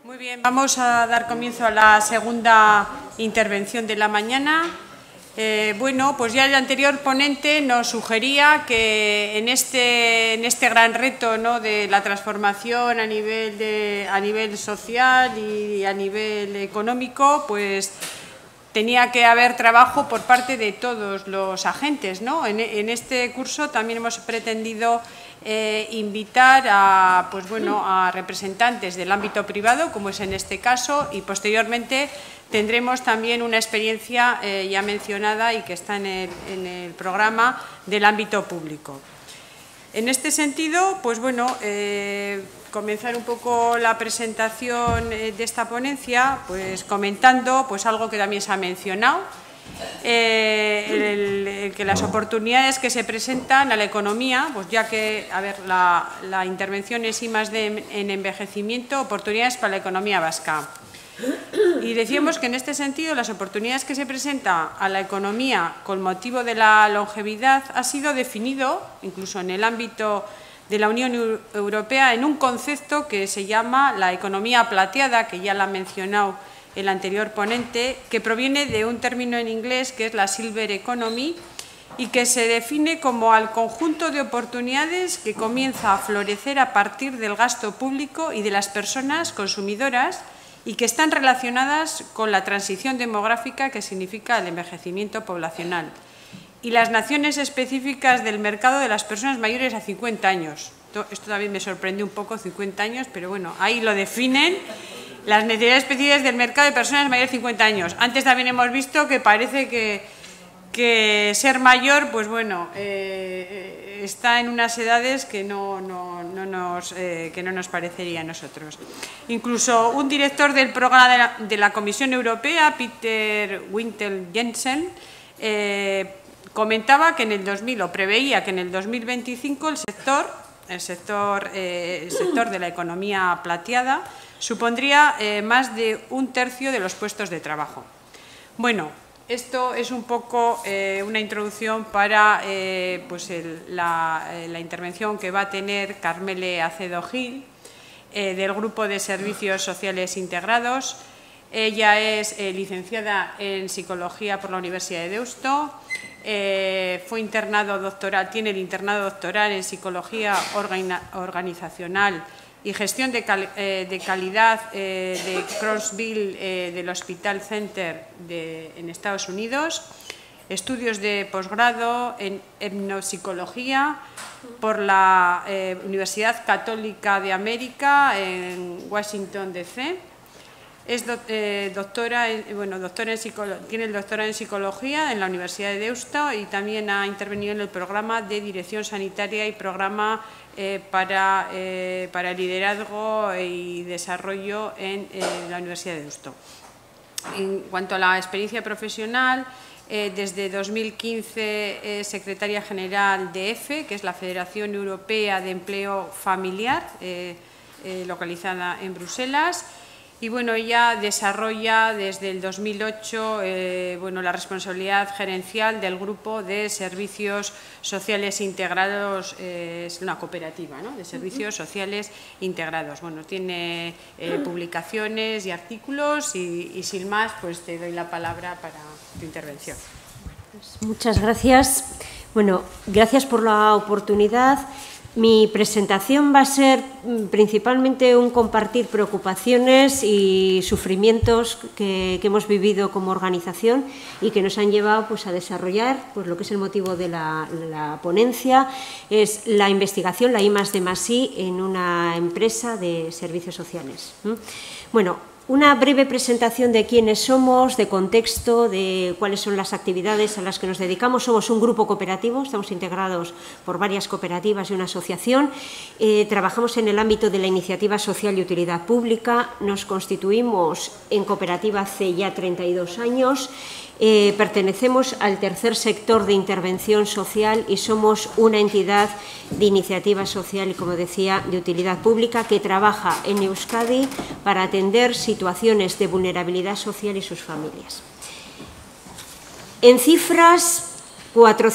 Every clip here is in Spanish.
Muy bien, vamos a dar comienzo a la segunda intervención de la mañana. Bueno, pues ya el anterior ponente nos sugería que en este gran reto, ¿no?, de la transformación a nivel social y a nivel económico, pues tenía que haber trabajo por parte de todos los agentes, ¿no? En este curso también hemos pretendido invitar a representantes del ámbito privado, como es en este caso, y posteriormente tendremos también una experiencia ya mencionada y que está en el programa del ámbito público. En este sentido, pues bueno, comenzar un poco la presentación de esta ponencia, pues comentando pues algo que también se ha mencionado, que las oportunidades que se presentan a la economía, pues ya que, a ver, la intervención es I+D en envejecimiento, oportunidades para la economía vasca. Y decíamos que en este sentido las oportunidades que se presentan a la economía con motivo de la longevidad ha sido definido, incluso en el ámbito de la Unión Europea, en un concepto que se llama la economía plateada, que ya la ha mencionado el anterior ponente, que proviene de un término en inglés que es la Silver Economy y que se define como al conjunto de oportunidades que comienza a florecer a partir del gasto público y de las personas consumidoras y que están relacionadas con la transición demográfica que significa el envejecimiento poblacional y las naciones específicas del mercado de las personas mayores a 50 años. Esto también me sorprendió un poco, 50 años, pero bueno, ahí lo definen, las necesidades específicas del mercado de personas mayores de 50 años. Antes también hemos visto que parece que ser mayor, pues bueno, está en unas edades que no nos parecería a nosotros. Incluso un director del programa de la Comisión Europea, Peter Wintel-Jensen, comentaba que en el 2000, o preveía que en el 2025 el sector de la economía plateada supondría más de 1/3 de los puestos de trabajo. Bueno, esto es un poco una introducción para la intervención que va a tener Carmele Acedo Gil, del Grupo de Servicios Sociales Integrados. Ella es licenciada en Psicología por la Universidad de Deusto, tiene el internado doctoral en Psicología Organizacional y Gestión de Calidad de Crosville del Hospital Center en Estados Unidos, estudios de posgrado en etnopsicología por la Universidad Católica de América en Washington, D.C. Es tiene el doctorado en Psicología en la Universidad de Deusto y también ha intervenido en el programa de Dirección Sanitaria y programa para liderazgo y desarrollo en la Universidad de Deusto. En cuanto a la experiencia profesional, desde 2015 es secretaria general de EFE, que es la Federación Europea de Empleo Familiar, localizada en Bruselas. Y bueno, ella desarrolla desde el 2008 la responsabilidad gerencial del Grupo de Servicios Sociales Integrados, es una cooperativa, ¿no?, de servicios sociales integrados. Bueno, tiene publicaciones y artículos y sin más, pues te doy la palabra para tu intervención. Muchas gracias. Bueno, gracias por la oportunidad. Mi presentación va a ser principalmente un compartir preocupaciones y sufrimientos que hemos vivido como organización y que nos han llevado pues, a desarrollar pues, lo que es el motivo de la ponencia, es la investigación, la I+D+I, en una empresa de servicios sociales. Bueno, una breve presentación de quiénes somos, de contexto, de cuáles son las actividades a las que nos dedicamos. Somos un grupo cooperativo, estamos integrados por varias cooperativas y una asociación. Trabajamos en el ámbito de la iniciativa social y utilidad pública. Nos constituimos en cooperativa hace ya 32 años. Pertenecemos al tercer sector de intervención social y somos una entidad de iniciativa social y, como decía, de utilidad pública que trabaja en Euskadi para atender situaciones de vulnerabilidad social y sus familias. En cifras,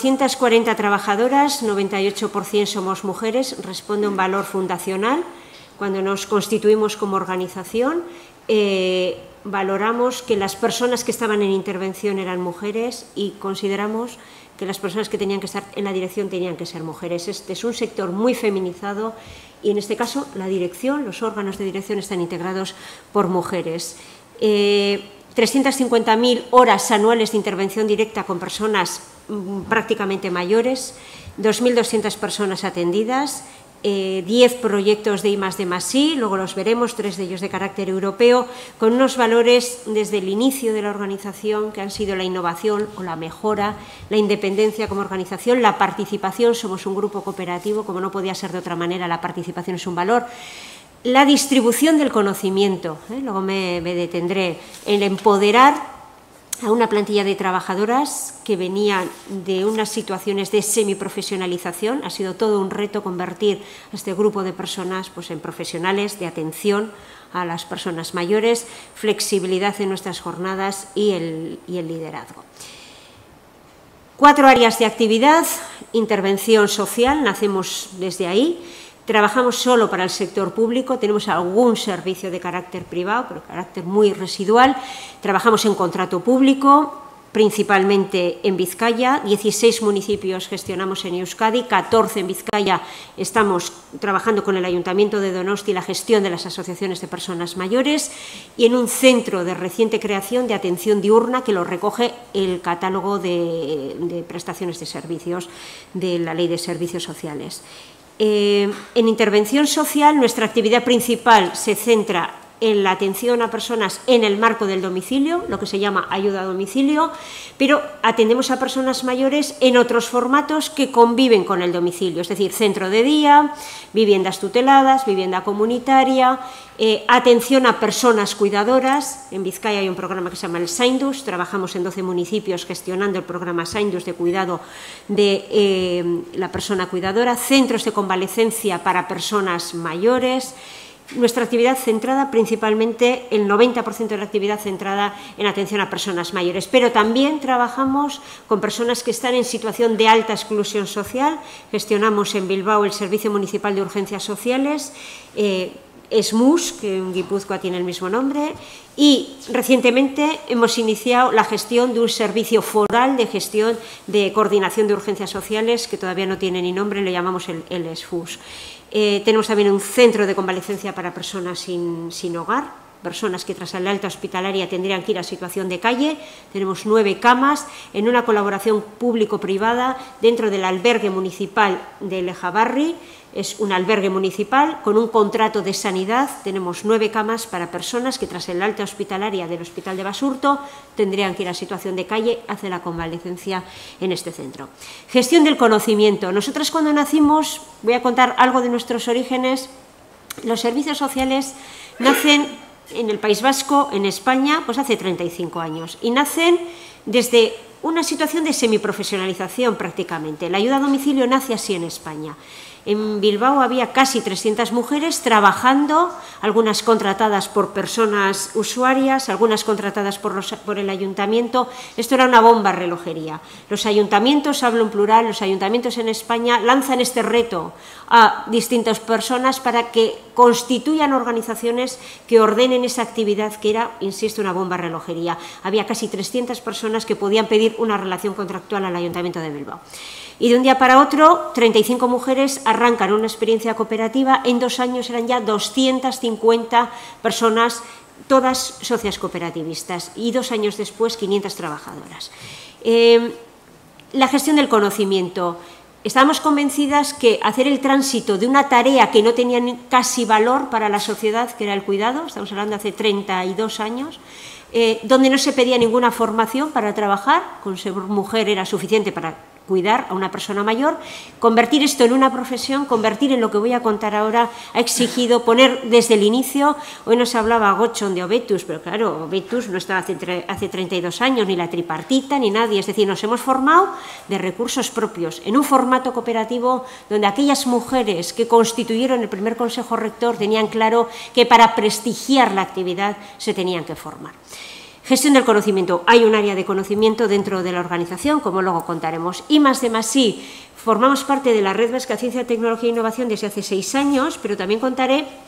440 trabajadoras, 98% somos mujeres, responde a un valor fundacional cuando nos constituimos como organización, valoramos que las personas que estaban en intervención eran mujeres y consideramos que las personas que tenían que estar en la dirección tenían que ser mujeres. Este es un sector muy feminizado y en este caso la dirección, los órganos de dirección están integrados por mujeres. 350.000 horas anuales de intervención directa con personas prácticamente mayores, 2.200 personas atendidas, 10 proyectos de I+D+I, luego los veremos, 3 de ellos de carácter europeo, con unos valores desde el inicio de la organización que han sido la innovación o la mejora, la independencia como organización, la participación, somos un grupo cooperativo, como no podía ser de otra manera, la participación es un valor, la distribución del conocimiento, luego me detendré, el empoderar a una plantilla de trabajadoras que venían de unas situaciones de semiprofesionalización. Ha sido todo un reto convertir a este grupo de personas pues, en profesionales de atención a las personas mayores, flexibilidad en nuestras jornadas y el liderazgo. 4 áreas de actividad, intervención social, nacemos desde ahí. Trabajamos solo para el sector público, tenemos algún servicio de carácter privado, pero de carácter muy residual. Trabajamos en contrato público, principalmente en Vizcaya. 16 municipios gestionamos en Euskadi, 14 en Vizcaya. Estamos trabajando con el Ayuntamiento de Donosti la gestión de las asociaciones de personas mayores y en un centro de reciente creación de atención diurna que lo recoge el catálogo de prestaciones de servicios de la Ley de Servicios Sociales. En intervención social, nuestra actividad principal se centra en la atención a personas en el marco del domicilio, lo que se llama ayuda a domicilio, pero atendemos a personas mayores en otros formatos que conviven con el domicilio, es decir, centro de día, viviendas tuteladas, vivienda comunitaria, atención a personas cuidadoras. En Vizcaya hay un programa que se llama el Zainduz, trabajamos en 12 municipios gestionando el programa Zainduz de cuidado de la persona cuidadora, centros de convalecencia para personas mayores. Nuestra actividad centrada principalmente, el 90% de la actividad centrada en atención a personas mayores, pero también trabajamos con personas que están en situación de alta exclusión social. Gestionamos en Bilbao el Servicio Municipal de Urgencias Sociales, SMUS, que en Guipúzcoa tiene el mismo nombre, y recientemente hemos iniciado la gestión de un servicio foral de gestión de coordinación de urgencias sociales, que todavía no tiene ni nombre, le llamamos el SFUS. Tenemos también un centro de convalecencia para personas sin hogar, personas que tras la alta hospitalaria tendrían que ir a situación de calle. Tenemos 9 camas en una colaboración público-privada dentro del albergue municipal de Lejabarri. Es un albergue municipal con un contrato de sanidad. Tenemos 9 camas para personas que tras el alta hospitalaria del Hospital de Basurto tendrían que ir a situación de calle, hace la convalecencia en este centro. Gestión del conocimiento. Nosotras cuando nacimos, voy a contar algo de nuestros orígenes, los servicios sociales nacen en el País Vasco, en España, pues hace 35 años y nacen desde una situación de semiprofesionalización prácticamente. La ayuda a domicilio nace así en España. En Bilbao había casi 300 mujeres trabajando, algunas contratadas por personas usuarias, algunas contratadas por el ayuntamiento. Esto era una bomba relojería. Los ayuntamientos, hablo en plural, los ayuntamientos en España lanzan este reto a distintas personas para que constituyan organizaciones que ordenen esa actividad que era, insisto, una bomba relojería. Había casi 300 personas que podían pedir una relación contractual al Ayuntamiento de Bilbao. Y de un día para otro, 35 mujeres arrancan una experiencia cooperativa. En 2 años eran ya 250 personas, todas socias cooperativistas. Y 2 años después, 500 trabajadoras. La gestión del conocimiento. Estábamos convencidas que hacer el tránsito de una tarea que no tenía casi valor para la sociedad, que era el cuidado, estamos hablando de hace 32 años, donde no se pedía ninguna formación para trabajar, con ser mujer era suficiente para cuidar a una persona mayor, convertir esto en una profesión, convertir en lo que voy a contar ahora, ha exigido poner desde el inicio. Hoy nos hablaba Gochon de Obetus, pero claro, Obetus no estaba hace 32 años, ni la tripartita, ni nadie, es decir, nos hemos formado de recursos propios, en un formato cooperativo donde aquellas mujeres que constituyeron el primer Consejo Rector tenían claro que para prestigiar la actividad se tenían que formar. Gestión del conocimiento. Hay un área de conocimiento dentro de la organización, como luego contaremos. I+D+I. Formamos parte de la Red Vasca de Ciencia, Tecnología e Innovación desde hace 6 años, pero también contaré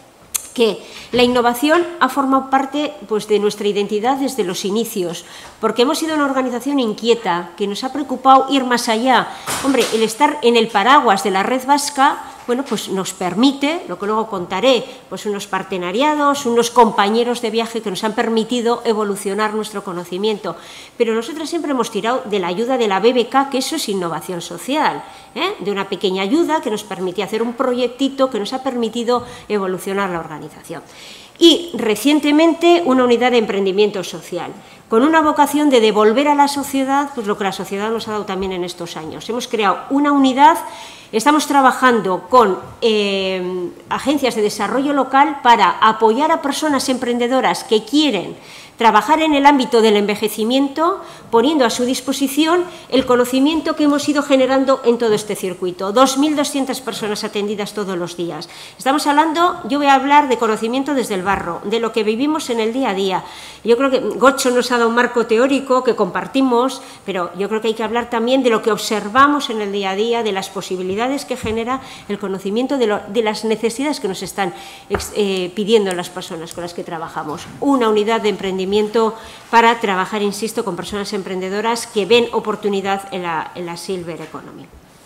que la innovación ha formado parte pues, de nuestra identidad desde los inicios, porque hemos sido una organización inquieta, que nos ha preocupado ir más allá. Hombre, el estar en el paraguas de la red vasca, bueno, pues nos permite, lo que luego contaré, pues unos partenariados, unos compañeros de viaje que nos han permitido evolucionar nuestro conocimiento. Pero nosotros siempre hemos tirado de la ayuda de la BBK, que eso es innovación social, de una pequeña ayuda que nos permitía hacer un proyectito que nos ha permitido evolucionar la organización. Y recientemente una unidad de emprendimiento social, con una vocación de devolver a la sociedad pues lo que la sociedad nos ha dado también en estos años. Hemos creado una unidad, estamos trabajando con agencias de desarrollo local para apoyar a personas emprendedoras que quieren trabajar en el ámbito del envejecimiento, poniendo a su disposición el conocimiento que hemos ido generando en todo este circuito. 2.200 personas atendidas todos los días. Estamos hablando, yo voy a hablar de conocimiento desde el barro, de lo que vivimos en el día a día. Yo creo que Gocho nos ha dado un marco teórico que compartimos, pero yo creo que hay que hablar también de lo que observamos en el día a día, de las posibilidades que genera el conocimiento de las necesidades que nos están pidiendo las personas con las que trabajamos. Una unidad de emprendimiento para trabajar, insisto, con personas emprendedoras que ven oportunidad en la Silver Economy.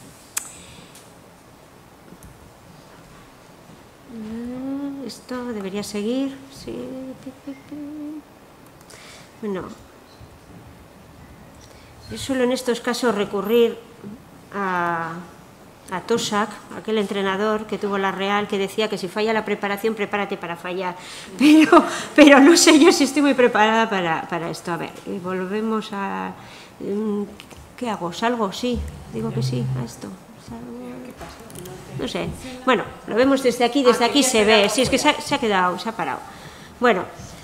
Esto debería seguir. Sí. Bueno, yo suelo en estos casos recurrir a Tosak, aquel entrenador que tuvo la Real, que decía que si falla la preparación, prepárate para fallar. Pero no sé yo si estoy muy preparada para esto. A ver, volvemos a... ¿Qué hago? ¿Salgo? Sí, digo que sí a esto. No sé. Bueno, lo vemos desde aquí se ve. Sí, es que se ha quedado, se ha parado. Bueno,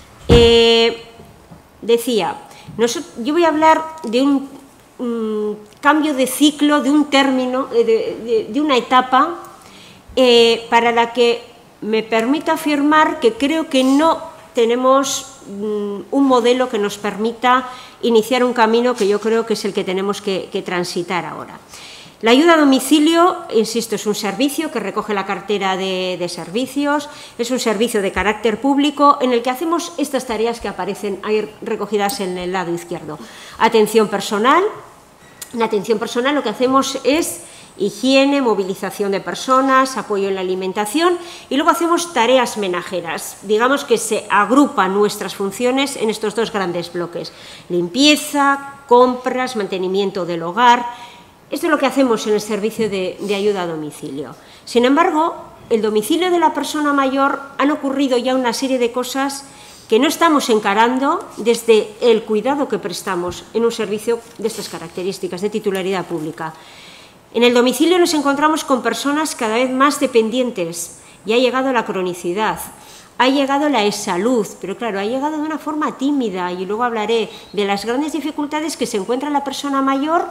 decía, yo voy a hablar de un cambio de ciclo, de un término, de una etapa para la que me permito afirmar que creo que no tenemos un modelo que nos permita iniciar un camino que yo creo que es el que tenemos que transitar ahora. La ayuda a domicilio, insisto, es un servicio que recoge la cartera de servicios, es un servicio de carácter público en el que hacemos estas tareas que aparecen ahí recogidas en el lado izquierdo. Atención personal. En atención personal lo que hacemos es higiene, movilización de personas, apoyo en la alimentación y luego hacemos tareas menajeras. Digamos que se agrupan nuestras funciones en estos dos grandes bloques: limpieza, compras, mantenimiento del hogar. Esto es lo que hacemos en el servicio de ayuda a domicilio. Sin embargo, el domicilio de la persona mayor han ocurrido ya una serie de cosas que no estamos encarando desde el cuidado que prestamos en un servicio de estas características, de titularidad pública. En el domicilio nos encontramos con personas cada vez más dependientes y ha llegado la cronicidad, ha llegado la e-salud, pero claro, ha llegado de una forma tímida y luego hablaré de las grandes dificultades que se encuentra la persona mayor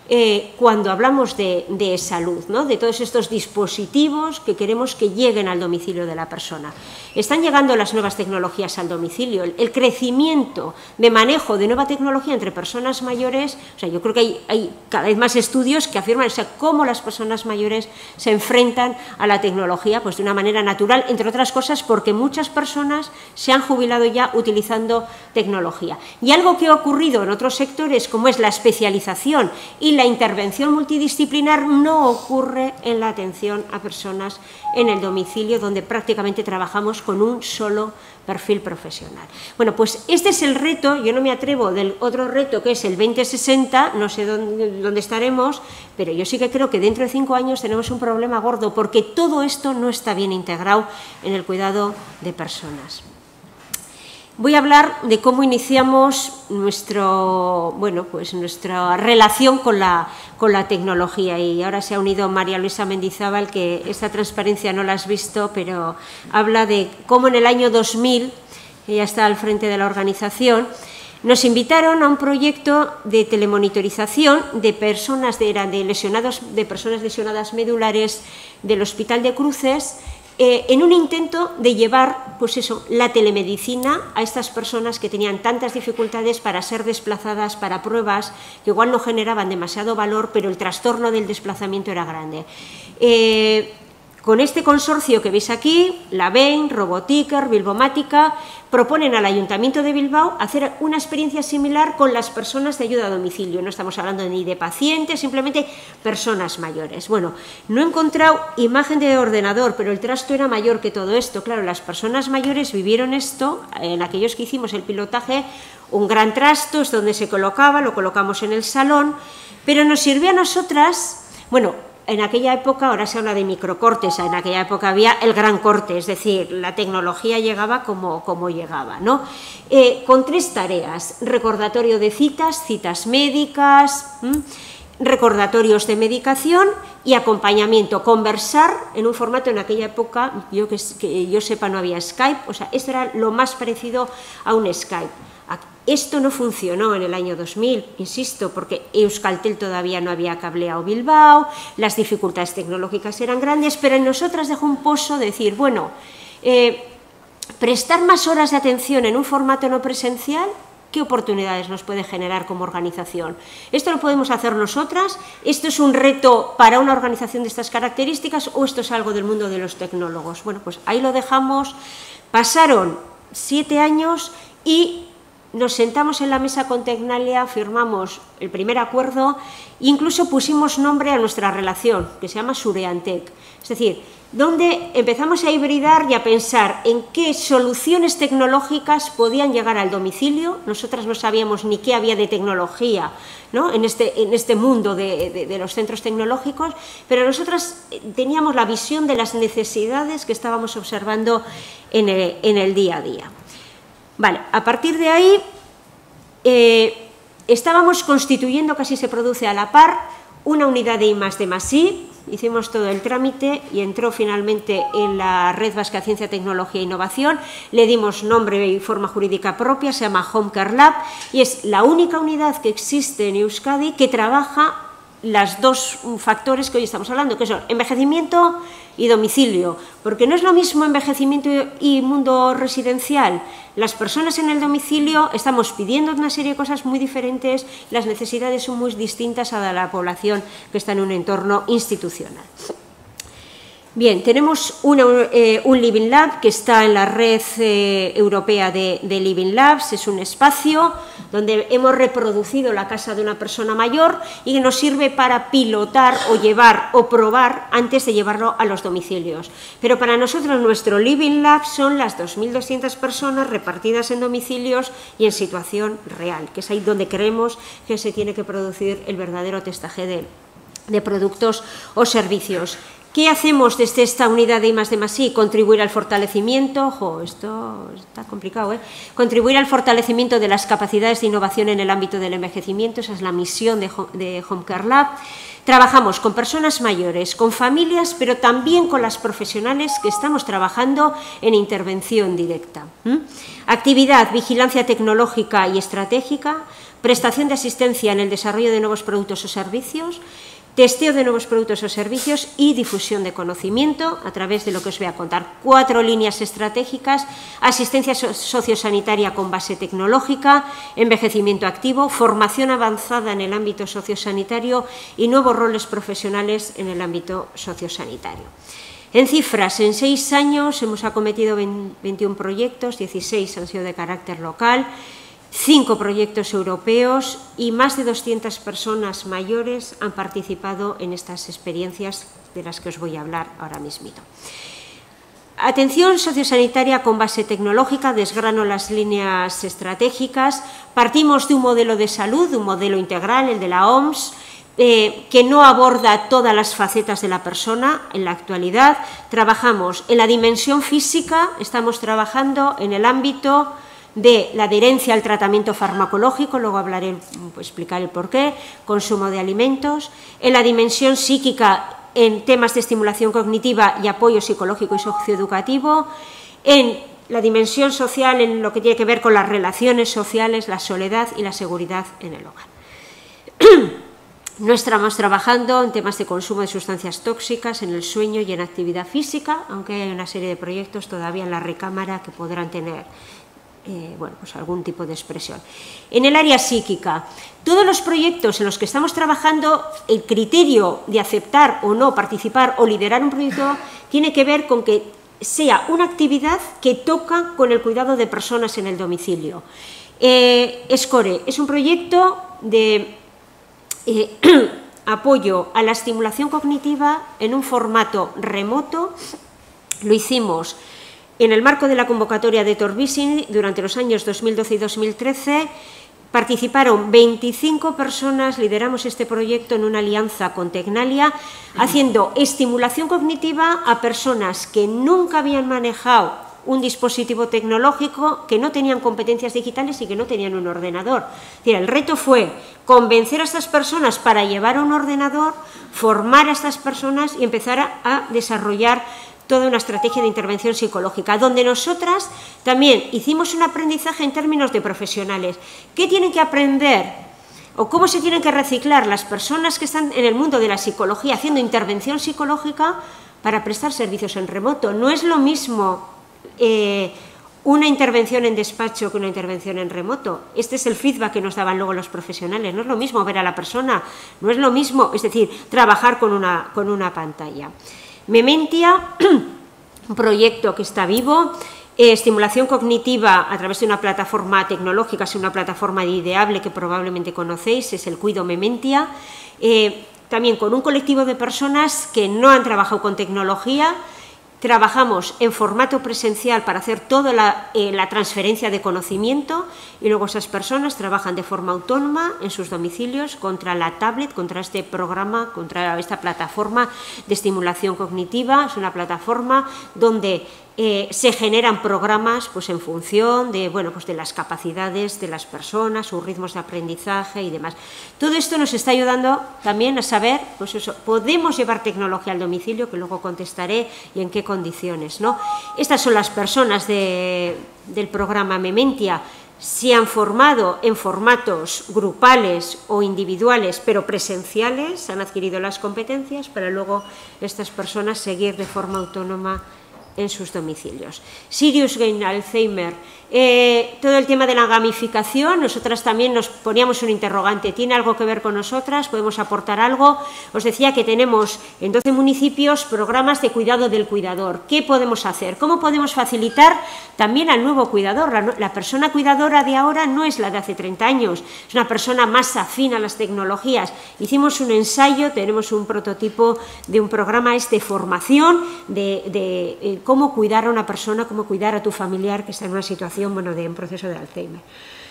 cuando hablamos de salud, ¿no? De todos estos dispositivos que queremos que lleguen al domicilio de la persona. Están llegando las nuevas tecnologías al domicilio, el crecimiento de manejo de nueva tecnología entre personas mayores. O sea, yo creo que hay cada vez más estudios que afirman, o sea, cómo las personas mayores se enfrentan a la tecnología pues de una manera natural, entre otras cosas porque muchas personas se han jubilado ya utilizando tecnología. Y algo que ha ocurrido en otros sectores, como es la especialización y la intervención multidisciplinar, no ocurre en la atención a personas en el domicilio, donde prácticamente trabajamos con un solo perfil profesional. Bueno, pues este es el reto. Yo no me atrevo del otro reto que es el 2060, no sé dónde estaremos, pero yo sí que creo que dentro de 5 años tenemos un problema gordo porque todo esto no está bien integrado en el cuidado de personas. Voy a hablar de cómo iniciamos nuestra relación con la tecnología, y ahora se ha unido María Luisa Mendizábal, que esta transparencia no la has visto, pero habla de cómo en el año 2000, ella está al frente de la organización, nos invitaron a un proyecto de telemonitorización de personas de personas lesionadas medulares del Hospital de Cruces, en un intento de llevar la telemedicina a estas personas que tenían tantas dificultades para ser desplazadas para pruebas que igual no generaban demasiado valor, pero el trastorno del desplazamiento era grande. Con este consorcio que veis aquí, la Bain, Robotiker, Bilbomática, proponen al Ayuntamiento de Bilbao hacer una experiencia similar con las personas de ayuda a domicilio. No estamos hablando ni de pacientes, simplemente personas mayores. Bueno, no he encontrado imagen de ordenador, pero el trasto era mayor que todo esto. Claro, las personas mayores vivieron esto, en aquellos que hicimos el pilotaje, un gran trasto, es donde se colocaba, lo colocamos en el salón, pero nos sirvió a nosotras, bueno, en aquella época, ahora se habla de microcortes, en aquella época había el gran corte, es decir, la tecnología llegaba como llegaba, ¿no? Con 3 tareas: recordatorio de citas médicas, recordatorios de medicación y acompañamiento, conversar en un formato. En aquella época, que yo sepa, no había Skype, o sea, esto era lo más parecido a un Skype. Esto no funcionó en el año 2000, insisto, porque Euskaltel todavía no había cableado Bilbao, las dificultades tecnológicas eran grandes, pero en nosotras dejó un pozo de decir, bueno, prestar más horas de atención en un formato no presencial, ¿qué oportunidades nos puede generar como organización? ¿Esto lo podemos hacer nosotras? ¿Esto es un reto para una organización de estas características o esto es algo del mundo de los tecnólogos? Bueno, pues ahí lo dejamos. Pasaron 7 años y nos sentamos en la mesa con Tecnalia, firmamos el primer acuerdo e incluso pusimos nombre a nuestra relación, que se llama Sureantec. Es decir, donde empezamos a hibridar y a pensar en qué soluciones tecnológicas podían llegar al domicilio. Nosotras no sabíamos ni qué había de tecnología, ¿no?, en este mundo de los centros tecnológicos, pero nosotras teníamos la visión de las necesidades que estábamos observando en el día a día. Vale, a partir de ahí estábamos constituyendo, casi se produce a la par, una unidad de I+D+I, hicimos todo el trámite y entró finalmente en la Red Vasca de Ciencia, Tecnología e Innovación, le dimos nombre y forma jurídica propia, se llama Homecare Lab y es la única unidad que existe en Euskadi que trabaja los 2 factores que hoy estamos hablando, que son envejecimiento y domicilio, porque no es lo mismo envejecimiento y mundo residencial. Las personas en el domicilio estamos pidiendo una serie de cosas muy diferentes, las necesidades son muy distintas a la población que está en un entorno institucional. Bien, tenemos un Living Lab que está en la red europea de Living Labs. Es un espacio donde hemos reproducido la casa de una persona mayor y que nos sirve para pilotar o llevar o probar antes de llevarlo a los domicilios. Pero para nosotros nuestro Living Lab son las 2.200 personas repartidas en domicilios y en situación real, que es ahí donde creemos que se tiene que producir el verdadero testaje de productos o servicios. ¿Qué hacemos desde esta unidad de I+D+I? Contribuir al fortalecimiento, esto está complicado, contribuir al fortalecimiento de las capacidades de innovación en el ámbito del envejecimiento, esa es la misión de Homecare Lab. Trabajamos con personas mayores, con familias, pero también con las profesionales que estamos trabajando en intervención directa. Actividad, vigilancia tecnológica y estratégica, prestación de asistencia en el desarrollo de nuevos productos o servicios, testeo de nuevos productos o servicios y difusión de conocimiento a través de lo que os voy a contar. 4 líneas estratégicas: asistencia sociosanitaria con base tecnológica, envejecimiento activo, formación avanzada en el ámbito sociosanitario y nuevos roles profesionales en el ámbito sociosanitario. En cifras, en 6 años hemos acometido 21 proyectos, 16 han sido de carácter local, 5 proyectos europeos y más de 200 personas mayores han participado en estas experiencias de las que os voy a hablar ahora mismito. Atención sociosanitaria con base tecnológica, desgrano las líneas estratégicas. Partimos de un modelo de salud, de un modelo integral, el de la OMS, que no aborda todas las facetas de la persona. En la actualidad trabajamos en la dimensión física, estamos trabajando en el ámbito de la adherencia al tratamiento farmacológico, luego explicaré el porqué, consumo de alimentos, en la dimensión psíquica en temas de estimulación cognitiva y apoyo psicológico y socioeducativo, en la dimensión social en lo que tiene que ver con las relaciones sociales, la soledad y la seguridad en el hogar. No estamos trabajando en temas de consumo de sustancias tóxicas, en el sueño y en actividad física, aunque hay una serie de proyectos todavía en la recámara que podrán tener bueno, pues algún tipo de expresión. En el área psíquica, todos los proyectos en los que estamos trabajando, el criterio de aceptar o no participar o liderar un proyecto tiene que ver con que sea una actividad que toca con el cuidado de personas en el domicilio. SCORE es un proyecto de apoyo a la estimulación cognitiva en un formato remoto. Lo hicimos en el marco de la convocatoria de Torvisini durante los años 2012 y 2013. Participaron 25 personas, lideramos este proyecto en una alianza con Tecnalia, haciendo estimulación cognitiva a personas que nunca habían manejado un dispositivo tecnológico, que no tenían competencias digitales y que no tenían un ordenador. Es decir, el reto fue convencer a estas personas para llevar un ordenador, formar a estas personas y empezar a desarrollar toda una estrategia de intervención psicológica, donde nosotras también hicimos un aprendizaje en términos de profesionales. ¿Qué tienen que aprender o cómo se tienen que reciclar las personas que están en el mundo de la psicología haciendo intervención psicológica para prestar servicios en remoto? No es lo mismo una intervención en despacho que una intervención en remoto. Este es el feedback que nos daban luego los profesionales. No es lo mismo ver a la persona, no es lo mismo, es decir, trabajar con una pantalla. Mementia, un proyecto que está vivo, estimulación cognitiva a través de una plataforma tecnológica, es una plataforma de Ideable que probablemente conocéis, es el Cuido Mementia, también con un colectivo de personas que no han trabajado con tecnología. Trabajamos en formato presencial para hacer toda la transferencia de conocimiento y luego esas personas trabajan de forma autónoma en sus domicilios contra la tablet, contra este programa, contra esta plataforma de estimulación cognitiva. Es una plataforma donde se generan programas pues, en función de, bueno, pues, de las capacidades de las personas, sus ritmos de aprendizaje y demás. Todo esto nos está ayudando también a saber, pues eso, podemos llevar tecnología al domicilio, que luego contestaré, y en qué condiciones, ¿no? Estas son las personas del programa Mementia. Se han formado en formatos grupales o individuales, pero presenciales, han adquirido las competencias para luego estas personas seguir de forma autónoma en sus domicilios. Sirius Game Alzheimer, todo el tema de la gamificación, nosotras también nos poníamos un interrogante, ¿tiene algo que ver con nosotras? ¿Podemos aportar algo? Os decía que tenemos en 12 municipios programas de cuidado del cuidador. ¿Qué podemos hacer? ¿Cómo podemos facilitar también al nuevo cuidador? La persona cuidadora de ahora no es la de hace 30 años, es una persona más afín a las tecnologías. Hicimos un ensayo, tenemos un prototipo de un programa de formación de cómo cuidar a una persona, cómo cuidar a tu familiar que está en una situación, bueno, de un proceso de Alzheimer.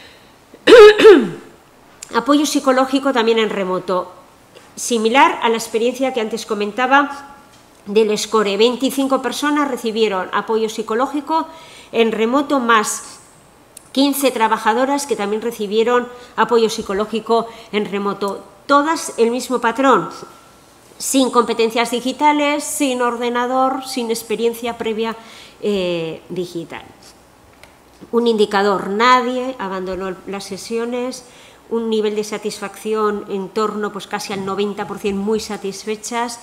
Apoyo psicológico también en remoto, similar a la experiencia que antes comentaba del SCORE. 25 personas recibieron apoyo psicológico en remoto, más 15 trabajadoras que también recibieron apoyo psicológico en remoto. Todas el mismo patrón, sin competencias digitales, sin ordenador, sin experiencia previa digital. Un indicador, nadie abandonó las sesiones, un nivel de satisfacción en torno pues casi al 90%, muy satisfechas,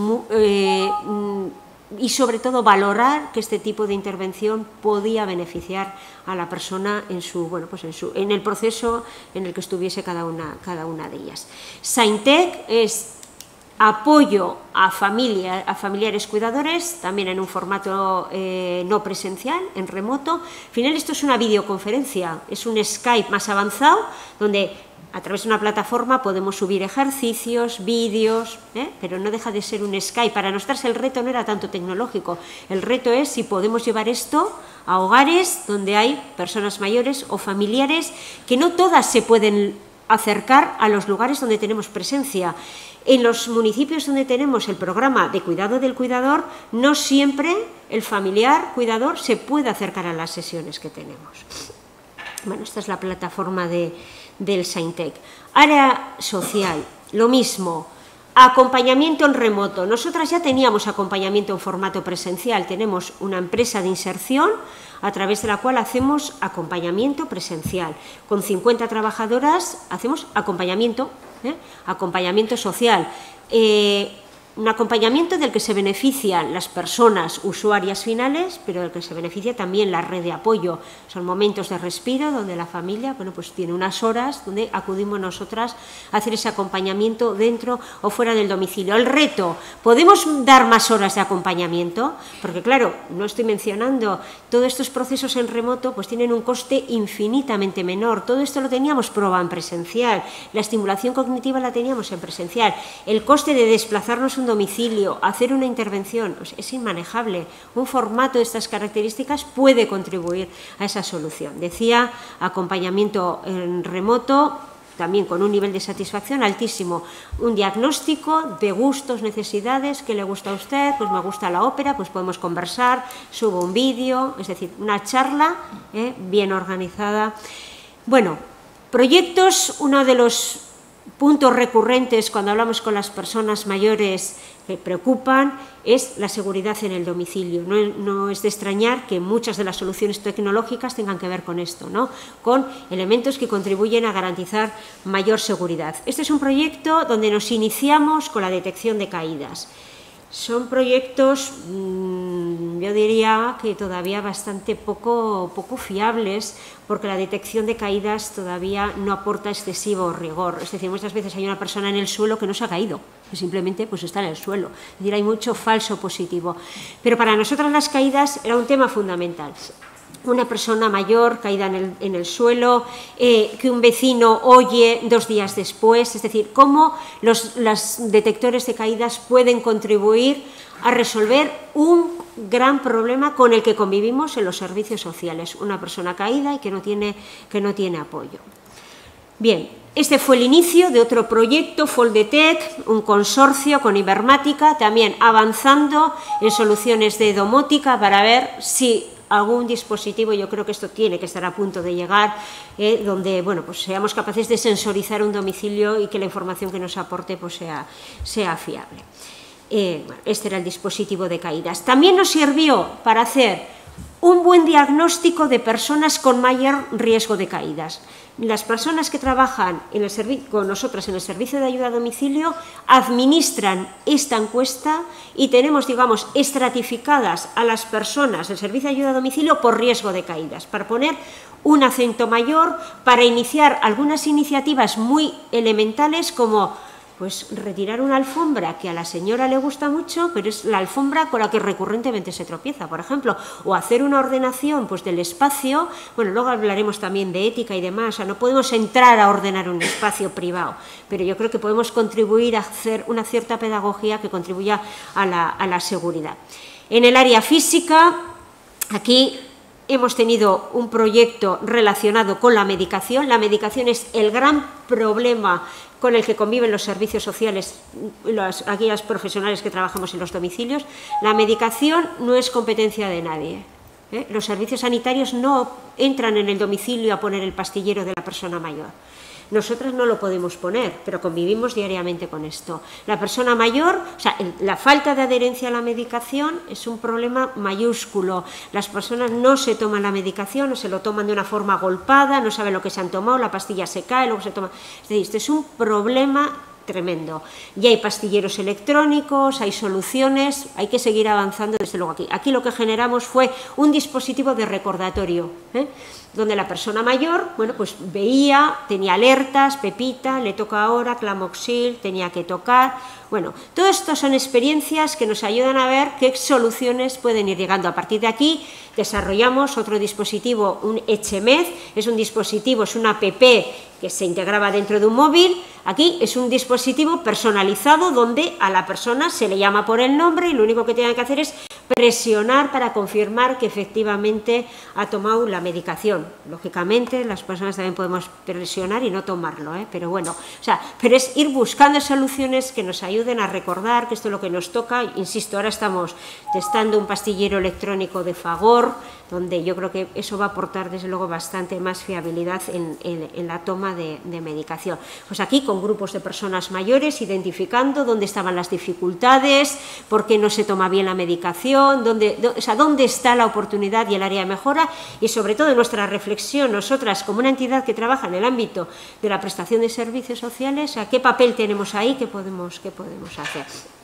y sobre todo valorar que este tipo de intervención podía beneficiar a la persona en el proceso en el que estuviese cada una de ellas. Saintec es apoyo a familiares cuidadores, también en un formato no presencial, en remoto. Al final esto es una videoconferencia, es un Skype más avanzado, donde a través de una plataforma podemos subir ejercicios, vídeos, pero no deja de ser un Skype. Para nosotras el reto no era tanto tecnológico, el reto es si podemos llevar esto a hogares donde hay personas mayores o familiares que no todas se pueden acercar a los lugares donde tenemos presencia. En los municipios donde tenemos el programa de cuidado del cuidador, no siempre el familiar cuidador se puede acercar a las sesiones que tenemos. Bueno, esta es la plataforma del Saintec. Área social, lo mismo. Acompañamiento en remoto. Nosotras ya teníamos acompañamiento en formato presencial. Tenemos una empresa de inserción a través de la cual hacemos acompañamiento presencial. Con 50 trabajadoras hacemos acompañamiento social. un acompañamiento del que se benefician las personas usuarias finales, pero del que se beneficia también la red de apoyo. Son momentos de respiro donde la familia, bueno, pues tiene unas horas donde acudimos nosotras a hacer ese acompañamiento dentro o fuera del domicilio. El reto, ¿podemos dar más horas de acompañamiento? Porque claro, no estoy mencionando, todos estos procesos en remoto pues tienen un coste infinitamente menor. Todo esto lo teníamos probado en presencial, la estimulación cognitiva la teníamos en presencial, el coste de desplazarnos a un domicilio, hacer una intervención, es inmanejable. Un formato de estas características puede contribuir a esa solución. Decía, acompañamiento en remoto, también con un nivel de satisfacción altísimo, un diagnóstico de gustos, necesidades, ¿qué le gusta a usted? Pues me gusta la ópera, pues podemos conversar, subo un vídeo, es decir, una charla bien organizada. Bueno, proyectos, uno de los puntos recurrentes cuando hablamos con las personas mayores que preocupan es la seguridad en el domicilio. No es de extrañar que muchas de las soluciones tecnológicas tengan que ver con esto, ¿no? Con elementos que contribuyen a garantizar mayor seguridad. Este es un proyecto donde nos iniciamos con la detección de caídas. Son proyectos, yo diría que todavía bastante poco fiables, porque la detección de caídas todavía no aporta excesivo rigor. Es decir, muchas veces hay una persona en el suelo que no se ha caído, que simplemente pues está en el suelo. Es decir, hay mucho falso positivo. Pero para nosotras las caídas era un tema fundamental. Una persona mayor caída en el suelo, que un vecino oye 2 días después, es decir, cómo los detectores de caídas pueden contribuir a resolver un gran problema con el que convivimos en los servicios sociales, una persona caída y que no tiene apoyo. Bien, este fue el inicio de otro proyecto, Foldetec, un consorcio con Ibermática, también avanzando en soluciones de domótica para ver si algún dispositivo, yo creo que esto tiene que estar a punto de llegar, donde bueno, pues seamos capaces de sensorizar un domicilio y que la información que nos aporte pues sea fiable. Bueno, este era el dispositivo de caídas. También nos sirvió para hacer un buen diagnóstico de personas con mayor riesgo de caídas. Las personas que trabajan con nosotras en el servicio de ayuda a domicilio administran esta encuesta y tenemos, digamos, estratificadas a las personas del servicio de ayuda a domicilio por riesgo de caídas, para poner un acento mayor, para iniciar algunas iniciativas muy elementales como pues retirar una alfombra que a la señora le gusta mucho, pero es la alfombra con la que recurrentemente se tropieza, por ejemplo, o hacer una ordenación pues del espacio. Bueno, luego hablaremos también de ética y demás, o sea, no podemos entrar a ordenar un espacio privado, pero yo creo que podemos contribuir a hacer una cierta pedagogía que contribuya a la seguridad. En el área física, aquí hemos tenido un proyecto relacionado con la medicación. La medicación es el gran problema con el que conviven los servicios sociales, aquellas profesionales que trabajamos en los domicilios. La medicación no es competencia de nadie. Los servicios sanitarios no entran en el domicilio a poner el pastillero de la persona mayor. Nosotras no lo podemos poner, pero convivimos diariamente con esto. La persona mayor, o sea, la falta de adherencia a la medicación es un problema mayúsculo. Las personas no se toman la medicación, o se lo toman de una forma agolpada, no saben lo que se han tomado, la pastilla se cae, luego se toma. Es decir, este es un problema tremendo. Ya hay pastilleros electrónicos, hay soluciones, hay que seguir avanzando desde luego aquí. Aquí lo que generamos fue un dispositivo de recordatorio, donde la persona mayor, bueno, pues veía, tenía alertas, Pepita, le toca ahora, Clamoxil, tenía que tocar. Bueno, todo esto son experiencias que nos ayudan a ver qué soluciones pueden ir llegando. A partir de aquí desarrollamos otro dispositivo, un Echemed, es un dispositivo, es una app que se integraba dentro de un móvil. Aquí es un dispositivo personalizado donde a la persona se le llama por el nombre y lo único que tiene que hacer es presionar para confirmar que efectivamente ha tomado la medicación. Lógicamente, las personas también podemos presionar y no tomarlo, pero bueno, o sea, pero es ir buscando soluciones que nos ayuden a recordar que esto es lo que nos toca. Insisto, ahora estamos testando un pastillero electrónico de Fagor, donde yo creo que eso va a aportar desde luego bastante más fiabilidad en la toma de medicación. Pues aquí con grupos de personas mayores, identificando dónde estaban las dificultades, por qué no se toma bien la medicación, dónde está la oportunidad y el área de mejora, y sobre todo nuestra reflexión, nosotras como una entidad que trabaja en el ámbito de la prestación de servicios sociales, ¿a qué papel tenemos ahí, qué podemos hacer?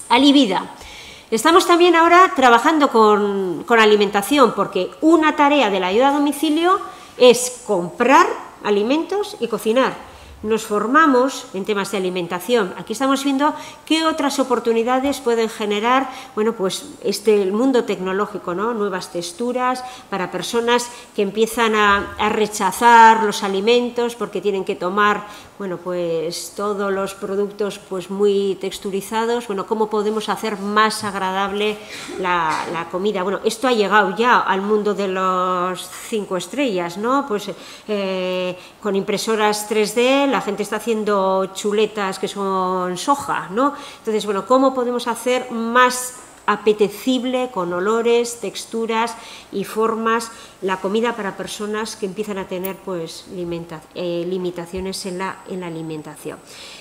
Alivida. Estamos también ahora trabajando con alimentación, porque una tarea de la ayuda a domicilio es comprar alimentos y cocinar. Nos formamos en temas de alimentación. Aquí estamos viendo qué otras oportunidades pueden generar, bueno, pues el mundo tecnológico, ¿no? Nuevas texturas para personas que empiezan a rechazar los alimentos porque tienen que tomar, bueno, pues todos los productos pues muy texturizados. Bueno, cómo podemos hacer más agradable la comida. Bueno, esto ha llegado ya al mundo de los 5 estrellas, ¿no? Pues con impresoras 3D la gente está haciendo chuletas que son soja, ¿no? Entonces, bueno, ¿cómo podemos hacer más apetecible, con olores, texturas y formas, la comida para personas que empiezan a tener pues limitaciones en la alimentación?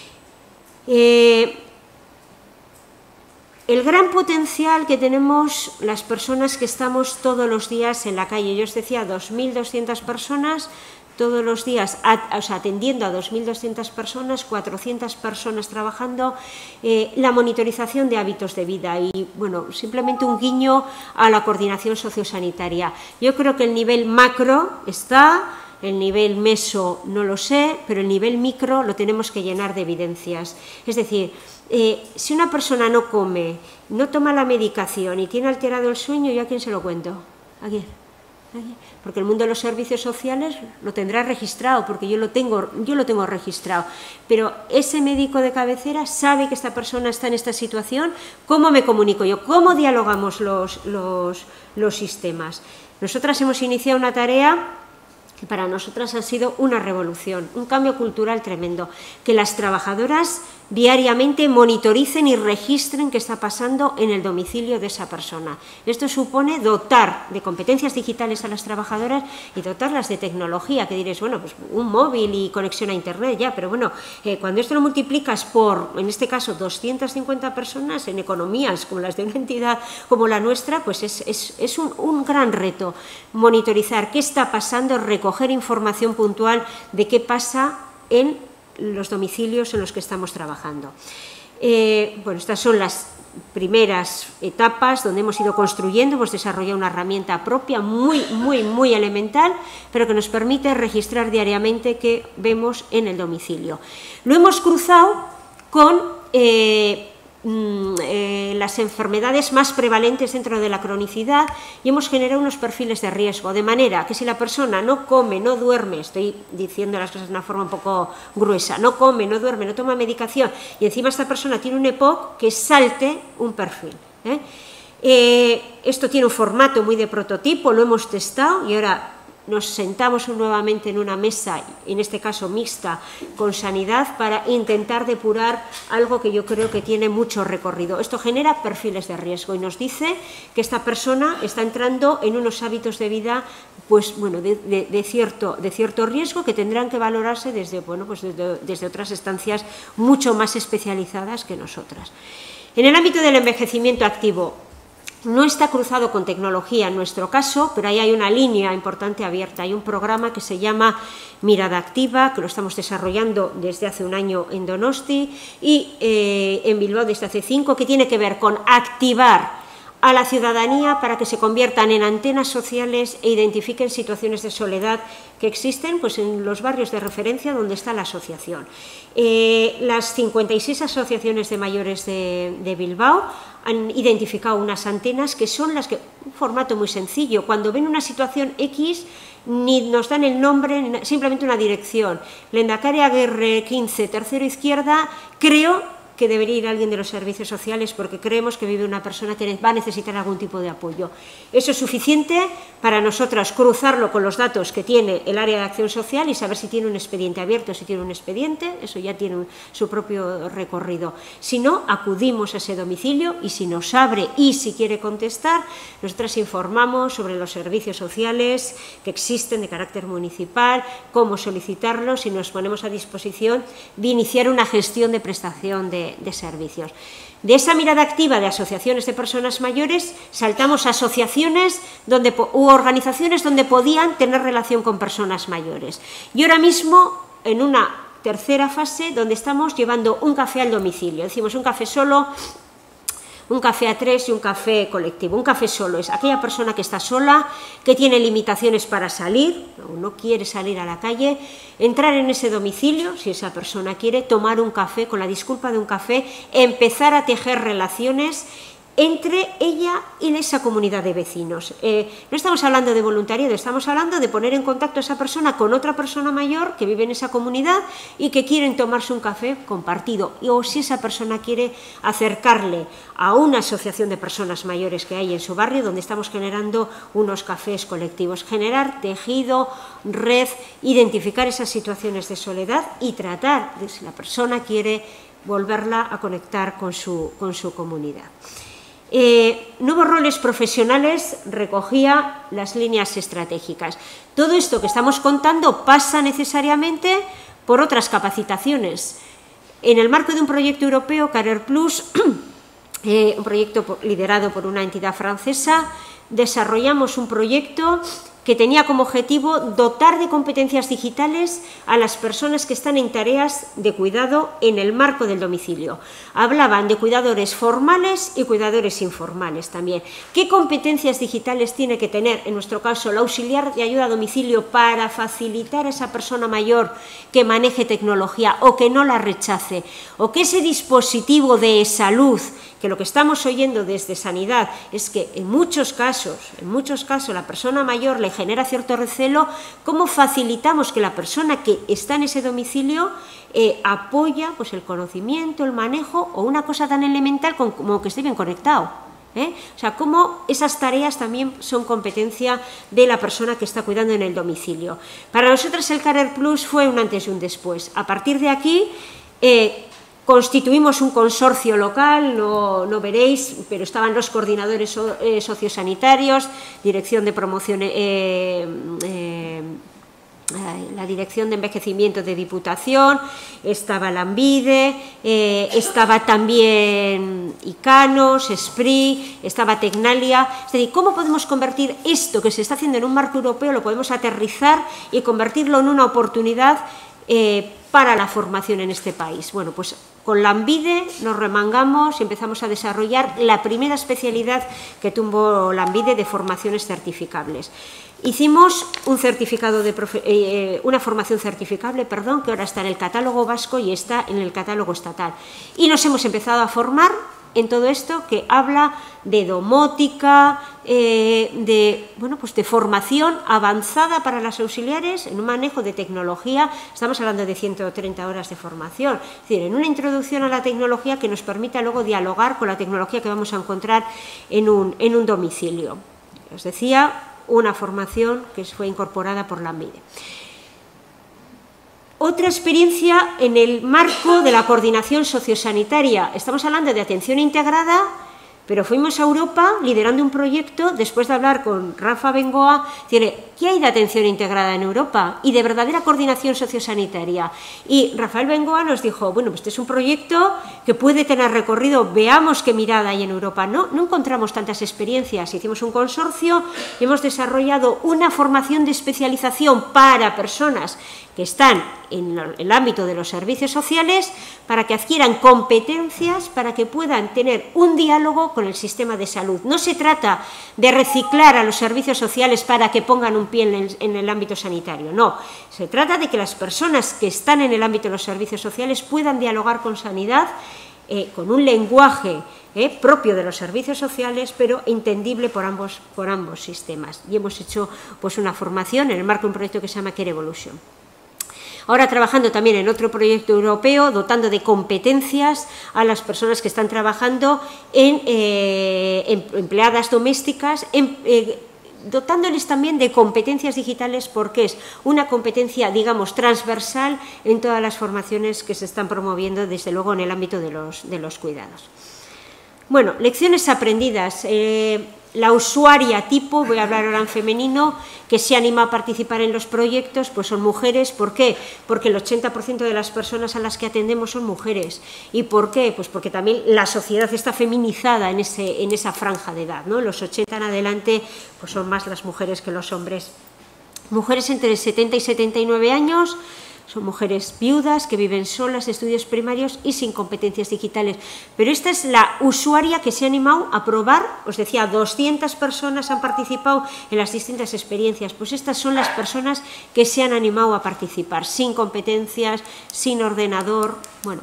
El gran potencial que tenemos las personas que estamos todos los días en la calle, yo os decía 2.200 personas todos los días, o sea, atendiendo a 2.200 personas, 400 personas trabajando, la monitorización de hábitos de vida y, bueno, simplemente un guiño a la coordinación sociosanitaria. Yo creo que el nivel macro está, el nivel meso no lo sé, pero el nivel micro lo tenemos que llenar de evidencias. Es decir, si una persona no come, no toma la medicación y tiene alterado el sueño, ¿yo a quién se lo cuento? ¿A quién? Porque el mundo de los servicios sociales lo tendrá registrado, porque yo lo tengo registrado, pero ese médico de cabecera sabe que esta persona está en esta situación. ¿Cómo me comunico yo? ¿Cómo dialogamos los sistemas? Nosotras hemos iniciado una tarea que para nosotras ha sido una revolución, un cambio cultural tremendo, que las trabajadoras diariamente monitoricen y registren qué está pasando en el domicilio de esa persona. Esto supone dotar de competencias digitales a las trabajadoras y dotarlas de tecnología, que diréis, bueno, pues un móvil y conexión a internet, ya, pero bueno, cuando esto lo multiplicas por, en este caso, 250 personas en economías como las de una entidad como la nuestra, pues es un gran reto monitorizar qué está pasando, recoger información puntual de qué pasa en los domicilios en los que estamos trabajando. Bueno, estas son las primeras etapas donde hemos ido construyendo, hemos desarrollado una herramienta propia muy elemental, pero que nos permite registrar diariamente qué vemos en el domicilio. Lo hemos cruzado con las enfermedades más prevalentes dentro de la cronicidad y hemos generado unos perfiles de riesgo, de manera que si la persona no come, no duerme, estoy diciendo las cosas de una forma un poco gruesa, no come, no duerme, no toma medicación y encima esta persona tiene un EPOC, que salte un perfil. Esto tiene un formato muy de prototipo, lo hemos testado y ahora nos sentamos nuevamente en una mesa, en este caso mixta, con Sanidad, para intentar depurar algo que yo creo que tiene mucho recorrido. Esto genera perfiles de riesgo y nos dice que esta persona está entrando en unos hábitos de vida pues, bueno, de cierto riesgo, que tendrán que valorarse desde, bueno, pues desde otras instancias mucho más especializadas que nosotras. En el ámbito del envejecimiento activo, no está cruzado con tecnología en nuestro caso, pero ahí hay una línea importante abierta. Hay un programa que se llama Mirada Activa, que lo estamos desarrollando desde hace un año en Donosti y en Bilbao desde hace 5, que tiene que ver con activar a la ciudadanía para que se conviertan en antenas sociales e identifiquen situaciones de soledad que existen pues, en los barrios de referencia donde está la asociación. Las 56 asociaciones de mayores de Bilbao han identificado unas antenas que son las que, un formato muy sencillo, cuando ven una situación X ni nos dan el nombre, simplemente una dirección. Lehendakari Aguirre 15, tercero izquierda, creo que debería ir alguien de los servicios sociales porque creemos que vive una persona que va a necesitar algún tipo de apoyo. Eso es suficiente para nosotras cruzarlo con los datos que tiene el área de acción social y saber si tiene un expediente abierto. Si tiene un expediente, eso ya tiene su propio recorrido. Si no, acudimos a ese domicilio y si nos abre y si quiere contestar, nosotras informamos sobre los servicios sociales que existen de carácter municipal, cómo solicitarlos y nos ponemos a disposición de iniciar una gestión de prestación de servicios. De esa mirada activa de asociaciones de personas mayores saltamos a asociaciones u organizaciones donde podían tener relación con personas mayores. Y ahora mismo en una tercera fase donde estamos llevando un café al domicilio. Decimos un café solo un café a tres y un café colectivo. Un café solo es aquella persona que está sola, que tiene limitaciones para salir, o no quiere salir a la calle, entrar en ese domicilio, si esa persona quiere, tomar un café, con la disculpa de un café, empezar a tejer relaciones entre ella y esa comunidad de vecinos. No estamos hablando de voluntariado, estamos hablando de poner en contacto a esa persona con otra persona mayor que vive en esa comunidad y que quieren tomarse un café compartido, o si esa persona quiere acercarle a una asociación de personas mayores que hay en su barrio, donde estamos generando unos cafés colectivos. Generar tejido, red, identificar esas situaciones de soledad y tratar de, si la persona quiere, volverla a conectar con su comunidad. Nuevos roles profesionales recogía las líneas estratégicas. Todo esto que estamos contando pasa necesariamente por otras capacitaciones. En el marco de un proyecto europeo, Career Plus, un proyecto liderado por una entidad francesa, desarrollamos un proyecto que tenía como objetivo dotar de competencias digitales a las personas que están en tareas de cuidado en el marco del domicilio. Hablaban de cuidadores formales y cuidadores informales también. ¿Qué competencias digitales tiene que tener, en nuestro caso, el auxiliar de ayuda a domicilio para facilitar a esa persona mayor que maneje tecnología o que no la rechace? O que ese dispositivo de salud, que lo que estamos oyendo desde Sanidad es que en muchos casos la persona mayor le genera cierto recelo, ¿cómo facilitamos que la persona que está en ese domicilio apoya pues, el conocimiento, el manejo o una cosa tan elemental como que esté bien conectado? O sea, cómo esas tareas también son competencia de la persona que está cuidando en el domicilio. Para nosotros el Career Plus fue un antes y un después. A partir de aquí constituimos un consorcio local, no veréis, pero estaban los coordinadores sociosanitarios, dirección de promoción, la dirección de envejecimiento de Diputación, estaba Lambide, estaba también Icanos, Esprit, estaba Tecnalia. Es decir, ¿cómo podemos convertir esto que se está haciendo en un marco europeo, lo podemos aterrizar y convertirlo en una oportunidad para la formación en este país? Bueno, pues con Lambide nos remangamos y empezamos a desarrollar la primera especialidad que tuvo Lambide de formaciones certificables. Hicimos un certificado una formación certificable, que ahora está en el catálogo vasco y está en el catálogo estatal. Y nos hemos empezado a formar en todo esto que habla de domótica, de formación avanzada para las auxiliares en un manejo de tecnología. Estamos hablando de 130 horas de formación, es decir, en una introducción a la tecnología que nos permita luego dialogar con la tecnología que vamos a encontrar en un domicilio. Os decía, una formación que fue incorporada por Lambide. Otra experiencia en el marco de la coordinación sociosanitaria. Estamos hablando de atención integrada, pero fuimos a Europa liderando un proyecto, después de hablar con Rafa Bengoa, ¿qué hay de atención integrada en Europa y de verdadera coordinación sociosanitaria? Y Rafael Bengoa nos dijo, bueno, pues este es un proyecto que puede tener recorrido, veamos qué mirada hay en Europa. No encontramos tantas experiencias, hicimos un consorcio y hemos desarrollado una formación de especialización para personas que están en el ámbito de los servicios sociales para que adquieran competencias, para que puedan tener un diálogo con el sistema de salud. No se trata de reciclar a los servicios sociales para que pongan un pie en el ámbito sanitario, no. Se trata de que las personas que están en el ámbito de los servicios sociales puedan dialogar con sanidad con un lenguaje propio de los servicios sociales, pero entendible por ambos sistemas. Y hemos hecho pues, una formación en el marco de un proyecto que se llama Care Evolution. Ahora trabajando también en otro proyecto europeo, dotando de competencias a las personas que están trabajando en empleadas domésticas, dotándoles también de competencias digitales, porque es una competencia, digamos, transversal en todas las formaciones que se están promoviendo, desde luego, en el ámbito de los cuidados. Bueno, lecciones aprendidas. La usuaria tipo, voy a hablar ahora en femenino, que se anima a participar en los proyectos, pues son mujeres. ¿Por qué? Porque el 80% de las personas a las que atendemos son mujeres. ¿Y por qué? Pues porque también la sociedad está feminizada en esa franja de edad, ¿no? Los 80 en adelante pues son más las mujeres que los hombres. Mujeres entre 70 y 79 años, Son mujeres viudas que viven solas, de estudios primarios y sin competencias digitales. Pero esta es la usuaria que se ha animado a probar. Os decía, 200 personas han participado en las distintas experiencias. Pues estas son las personas que se han animado a participar, sin competencias, sin ordenador. Bueno,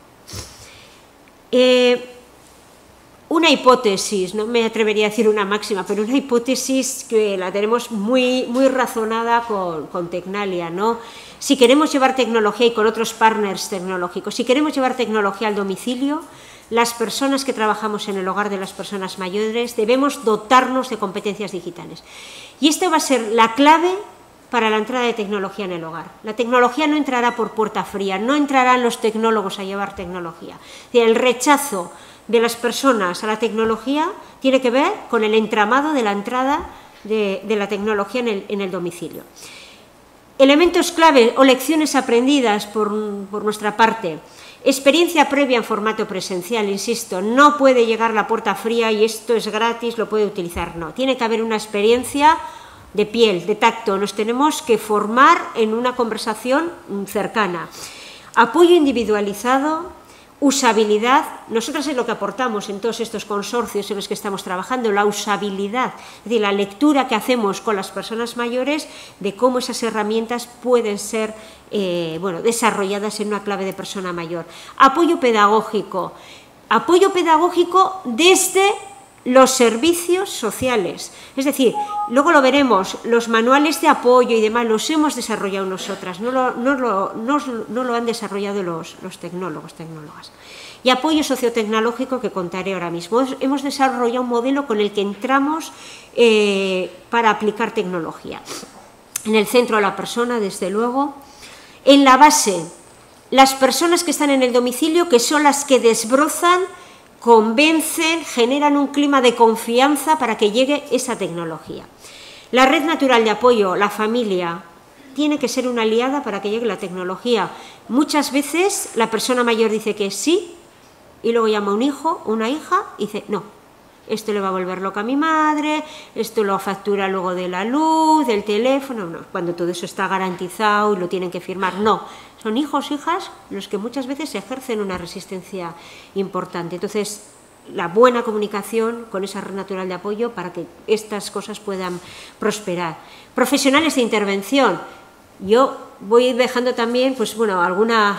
una hipótesis, no me atrevería a decir una máxima, pero una hipótesis que la tenemos muy razonada con Tecnalia, ¿no? Si queremos llevar tecnología y con otros partners tecnológicos, si queremos llevar tecnología al domicilio, las personas que trabajamos en el hogar de las personas mayores debemos dotarnos de competencias digitales. Y esto va a ser la clave para la entrada de tecnología en el hogar. La tecnología no entrará por puerta fría, no entrarán los tecnólogos a llevar tecnología. El rechazo de las personas a la tecnología tiene que ver con el entramado de la entrada de la tecnología en el domicilio. Elementos clave o lecciones aprendidas por nuestra parte. Experiencia previa en formato presencial, insisto, no puede llegar la puerta fría y esto es gratis, lo puede utilizar, no. Tiene que haber una experiencia de piel, de tacto, nos tenemos que formar en una conversación cercana. Apoyo individualizado, usabilidad, nosotros es lo que aportamos en todos estos consorcios en los que estamos trabajando, la usabilidad, es decir, la lectura que hacemos con las personas mayores de cómo esas herramientas pueden ser desarrolladas en una clave de persona mayor. Apoyo pedagógico desde los servicios sociales, es decir, luego lo veremos, los manuales de apoyo y demás los hemos desarrollado nosotras, no lo han desarrollado los tecnólogos, tecnólogas. Y apoyo sociotecnológico que contaré ahora mismo. Hemos desarrollado un modelo con el que entramos para aplicar tecnología. En el centro de la persona, desde luego. En la base, las personas que están en el domicilio, que son las que desbrozan, convencen, generan un clima de confianza para que llegue esa tecnología. La red natural de apoyo, la familia, tiene que ser una aliada para que llegue la tecnología. Muchas veces la persona mayor dice que sí y luego llama a un hijo o una hija y dice no, esto le va a volver loca a mi madre, esto lo factura luego de la luz, del teléfono, no, cuando todo eso está garantizado y lo tienen que firmar, no. Son hijos, hijas, los que muchas veces ejercen una resistencia importante. Entonces, la buena comunicación con esa red natural de apoyo para que estas cosas puedan prosperar. Profesionales de intervención. Yo voy dejando también, pues bueno, alguna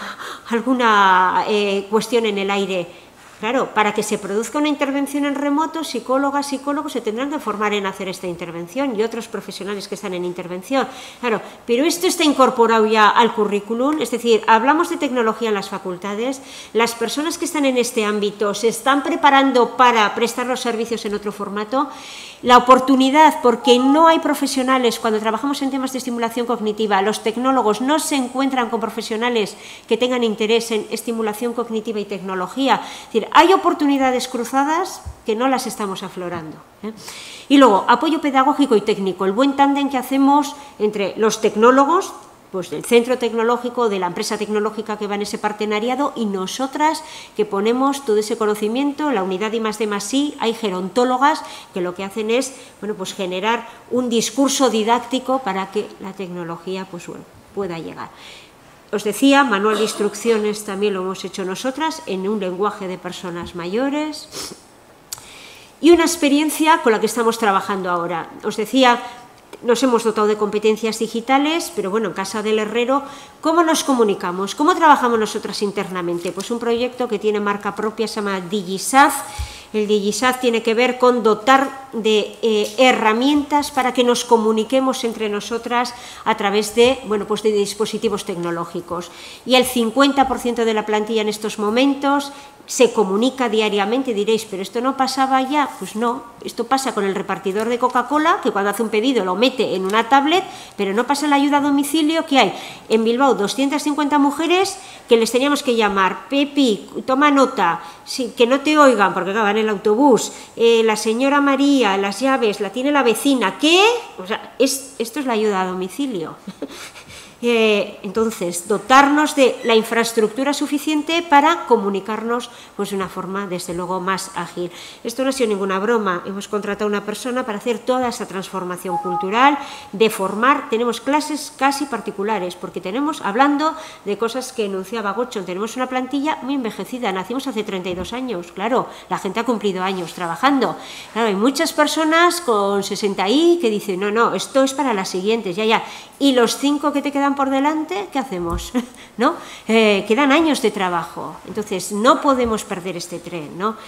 cuestión en el aire. Claro, para que se produzca una intervención en remoto, psicólogas, psicólogos se tendrán que formar en hacer esta intervención y otros profesionales que están en intervención. Claro, pero esto está incorporado ya al currículum, es decir, hablamos de tecnología en las facultades, las personas que están en este ámbito se están preparando para prestar los servicios en otro formato. La oportunidad, porque no hay profesionales, cuando trabajamos en temas de estimulación cognitiva, los tecnólogos no se encuentran con profesionales que tengan interés en estimulación cognitiva y tecnología. Es decir, hay oportunidades cruzadas que no las estamos aflorando. Y luego, apoyo pedagógico y técnico, el buen tándem que hacemos entre los tecnólogos, pues del centro tecnológico, de la empresa tecnológica que va en ese partenariado y nosotras que ponemos todo ese conocimiento, la unidad I+D+I, hay gerontólogas que lo que hacen es pues generar un discurso didáctico para que la tecnología pueda llegar. Os decía, manual de instrucciones también lo hemos hecho nosotras en un lenguaje de personas mayores y una experiencia con la que estamos trabajando ahora. Os decía, nos hemos dotado de competencias digitales, pero bueno, en casa del herrero, ¿cómo nos comunicamos? ¿Cómo trabajamos nosotras internamente? Pues un proyecto que tiene marca propia, se llama DigiSAD. El DigiSAD tiene que ver con dotar de herramientas para que nos comuniquemos entre nosotras a través de, de dispositivos tecnológicos. Y el 50% de la plantilla en estos momentos se comunica diariamente. Diréis, ¿pero esto no pasaba ya? Pues no, esto pasa con el repartidor de Coca-Cola, que cuando hace un pedido lo mete en una tablet, pero no pasa en la ayuda a domicilio, que hay en Bilbao 250 mujeres que les teníamos que llamar, Pepi, toma nota, sí, que no te oigan, porque claro, van en el autobús, la señora María, las llaves, la tiene la vecina, ¿qué? O sea, esto es la ayuda a domicilio. Entonces, dotarnos de la infraestructura suficiente para comunicarnos pues, de una forma, desde luego, más ágil. Esto no ha sido ninguna broma. Hemos contratado a una persona para hacer toda esa transformación cultural, de formar. Tenemos clases casi particulares, porque tenemos, hablando de cosas que enunciaba Gocho, tenemos una plantilla muy envejecida. Nacimos hace 32 años, claro, la gente ha cumplido años trabajando. Claro, hay muchas personas con 60 y que dicen, no, esto es para las siguientes, ya. Y los 5 que te quedan por delante, ¿qué hacemos? ¿No? Quedan años de trabajo, entonces no podemos perder este tren, ¿no?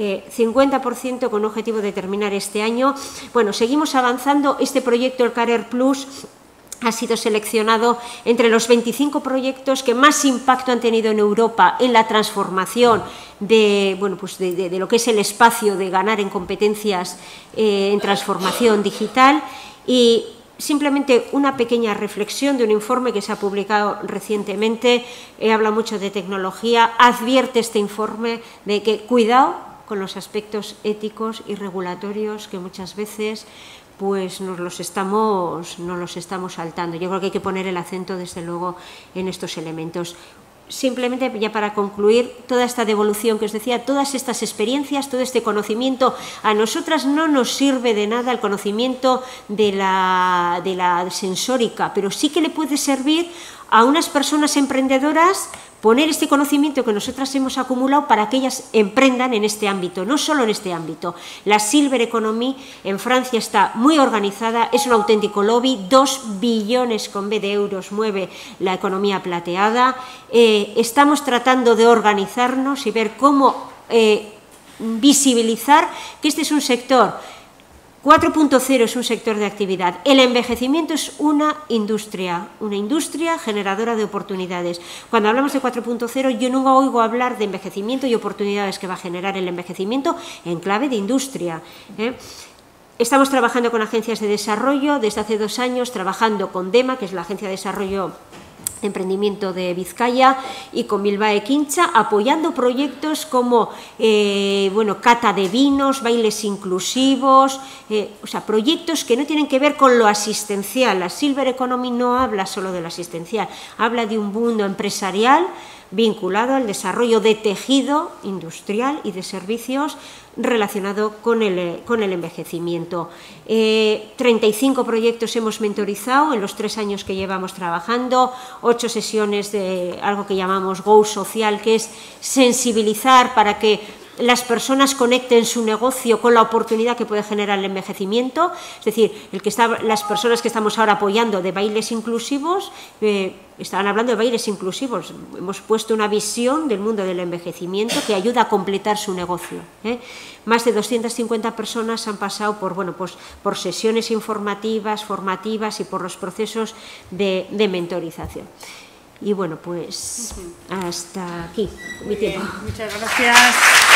50% con objetivo de terminar este año. Bueno, seguimos avanzando. Este proyecto, el Career Plus, ha sido seleccionado entre los 25 proyectos que más impacto han tenido en Europa en la transformación de lo que es el espacio de ganar en competencias en transformación digital. Y simplemente una pequeña reflexión de un informe que se ha publicado recientemente, habla mucho de tecnología, advierte este informe de que cuidado con los aspectos éticos y regulatorios que muchas veces pues nos los estamos saltando. Yo creo que hay que poner el acento, desde luego, en estos elementos. Simplemente, ya para concluir, toda esta devolución que os decía, todas estas experiencias, todo este conocimiento, a nosotras no nos sirve de nada el conocimiento de la sensórica, pero sí que le puede servir a unas personas emprendedoras poner este conocimiento que nosotras hemos acumulado para que ellas emprendan en este ámbito, no solo en este ámbito. La Silver Economy en Francia está muy organizada, es un auténtico lobby, 2 billones con B de euros mueve la economía plateada. Estamos tratando de organizarnos y ver cómo visibilizar que este es un sector 4.0, es un sector de actividad. El envejecimiento es una industria generadora de oportunidades. Cuando hablamos de 4.0, yo nunca oigo hablar de envejecimiento y oportunidades que va a generar el envejecimiento en clave de industria. Estamos trabajando con agencias de desarrollo desde hace 2 años, trabajando con DEMA, que es la Agencia de Desarrollo de Emprendimiento de Vizcaya, y con Bilbao Quincha, apoyando proyectos como cata de vinos, bailes inclusivos, proyectos que no tienen que ver con lo asistencial. La Silver Economy no habla solo de lo asistencial, habla de un mundo empresarial vinculado al desarrollo de tejido industrial y de servicios relacionado con el envejecimiento. 35 proyectos hemos mentorizado en los 3 años que llevamos trabajando, 8 sesiones de algo que llamamos Go Social, que es sensibilizar para que las personas conecten su negocio con la oportunidad que puede generar el envejecimiento. Es decir, las personas que estamos ahora apoyando de bailes inclusivos, estaban hablando de bailes inclusivos. Hemos puesto una visión del mundo del envejecimiento que ayuda a completar su negocio. Más de 250 personas han pasado por sesiones informativas, formativas y por los procesos de mentorización. Y bueno, pues hasta aquí mi tiempo. Muchas gracias.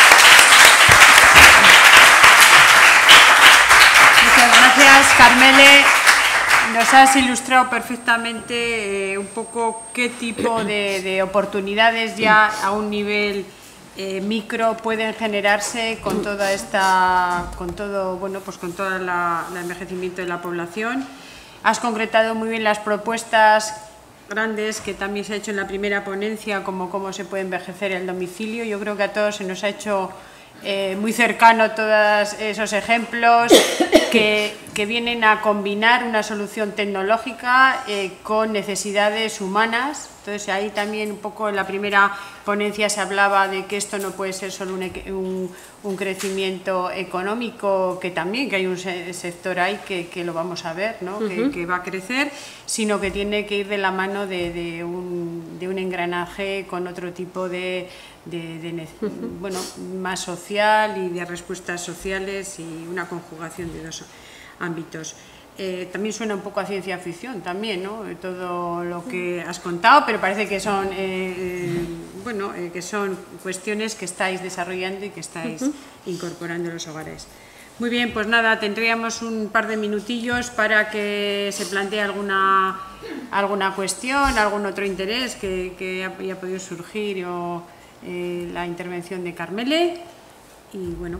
Muchas gracias, Carmele. Nos has ilustrado perfectamente un poco qué tipo de oportunidades ya a un nivel micro pueden generarse con todo el envejecimiento de la población. Has concretado muy bien las propuestas grandes que también se ha hecho en la primera ponencia, como cómo se puede envejecer el domicilio. Yo creo que a todos se nos ha hecho muy cercano todos esos ejemplos que vienen a combinar una solución tecnológica con necesidades humanas. Entonces ahí también un poco en la primera ponencia se hablaba de que esto no puede ser solo un crecimiento económico, que hay un sector ahí que lo vamos a ver, ¿no? que va a crecer, sino que tiene que ir de la mano de un engranaje con otro tipo más social y de respuestas sociales, y una conjugación de 2 ámbitos. También suena un poco a ciencia ficción también, ¿no? Todo lo que has contado, pero parece que son que son cuestiones que estáis desarrollando y que estáis incorporando en los hogares. Muy bien, pues nada, tendríamos un par de minutillos para que se plantee alguna cuestión, algún otro interés que haya podido surgir, o la intervención de Carmele. Y bueno.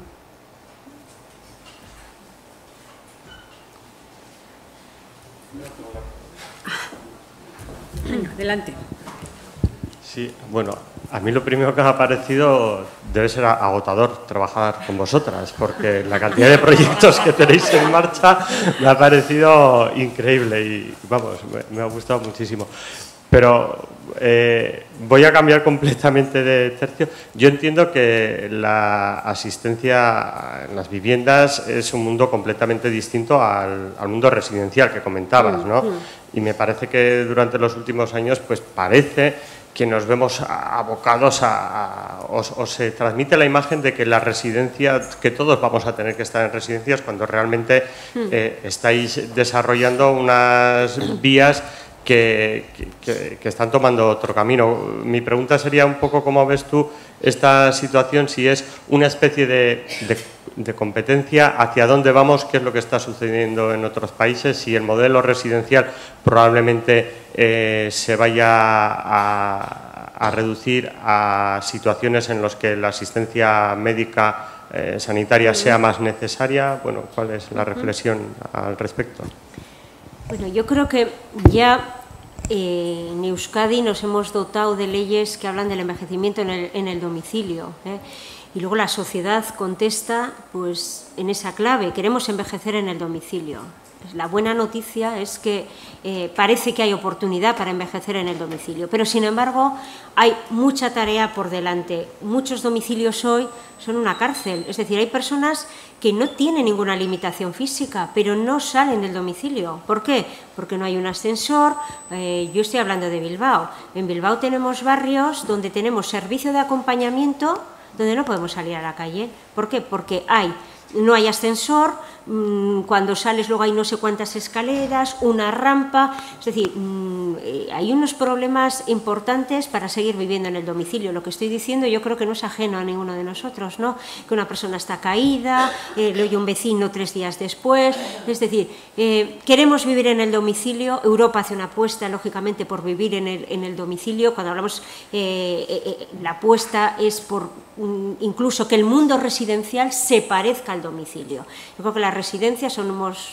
Adelante. Sí, bueno, a mí lo primero que me ha parecido debe ser agotador trabajar con vosotras, porque la cantidad de proyectos que tenéis en marcha me ha parecido increíble y, vamos, me ha gustado muchísimo. Pero voy a cambiar completamente de tercio. Yo entiendo que la asistencia en las viviendas es un mundo completamente distinto al mundo residencial que comentabas, ¿no? Y me parece que durante los últimos años, pues parece que nos vemos abocados o se transmite la imagen de que la residencia, que todos vamos a tener que estar en residencias, cuando realmente estáis desarrollando unas vías que están tomando otro camino. Mi pregunta sería un poco cómo ves tú esta situación, si es una especie de competencia, hacia dónde vamos, qué es lo que está sucediendo en otros países, si el modelo residencial probablemente se vaya a reducir a situaciones en las que la asistencia médica sanitaria sea más necesaria. Bueno, ¿cuál es la reflexión al respecto? Bueno, yo creo que ya en Euskadi nos hemos dotado de leyes que hablan del envejecimiento en el domicilio, y luego la sociedad contesta pues en esa clave: queremos envejecer en el domicilio. La buena noticia es que parece que hay oportunidad para envejecer en el domicilio, pero sin embargo hay mucha tarea por delante. Muchos domicilios hoy son una cárcel, es decir, hay personas que no tienen ninguna limitación física, pero no salen del domicilio. ¿Por qué? Porque no hay un ascensor. Yo estoy hablando de Bilbao. En Bilbao tenemos barrios donde tenemos servicio de acompañamiento donde no podemos salir a la calle. ¿Por qué? Porque no hay ascensor, cuando sales luego hay no sé cuántas escaleras, una rampa, es decir, hay unos problemas importantes para seguir viviendo en el domicilio. Lo que estoy diciendo yo creo que no es ajeno a ninguno de nosotros, ¿no? Que una persona está caída, le oye un vecino 3 días después, es decir, queremos vivir en el domicilio. Europa hace una apuesta, lógicamente, por vivir en el domicilio. Cuando hablamos, la apuesta es por incluso que el mundo residencial se parezca al domicilio. Yo creo que las residencias son unos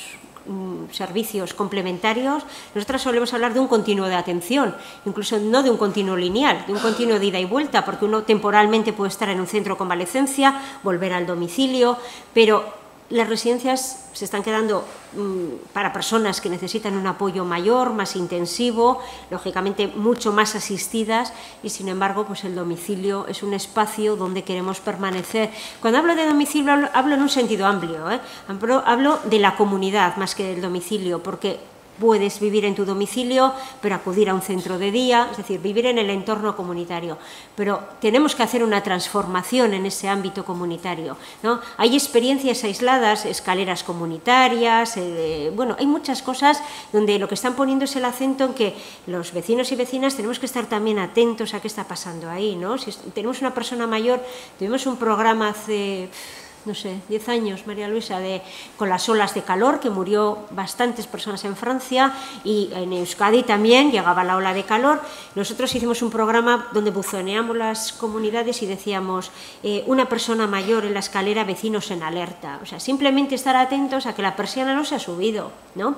servicios complementarios. Nosotros solemos hablar de un continuo de atención, incluso no de un continuo lineal, de un continuo de ida y vuelta, porque uno temporalmente puede estar en un centro de convalecencia, volver al domicilio, pero las residencias se están quedando para personas que necesitan un apoyo mayor, más intensivo, lógicamente mucho más asistidas, y sin embargo pues el domicilio es un espacio donde queremos permanecer. Cuando hablo de domicilio hablo en un sentido amplio, hablo de la comunidad más que del domicilio, porque puedes vivir en tu domicilio, pero acudir a un centro de día, es decir, vivir en el entorno comunitario. Pero tenemos que hacer una transformación en ese ámbito comunitario, ¿no? Hay experiencias aisladas, escaleras comunitarias, bueno, hay muchas cosas donde lo que están poniendo es el acento en que los vecinos y vecinas tenemos que estar también atentos a qué está pasando ahí, ¿no? Si tenemos una persona mayor, tuvimos un programa hace, no sé, 10 años, María Luisa, con las olas de calor, que murió bastantes personas en Francia, y en Euskadi también llegaba la ola de calor. Nosotros hicimos un programa donde buzoneamos las comunidades y decíamos, una persona mayor en la escalera, vecinos en alerta. O sea, simplemente estar atentos a que la persiana no se ha subido, ¿no?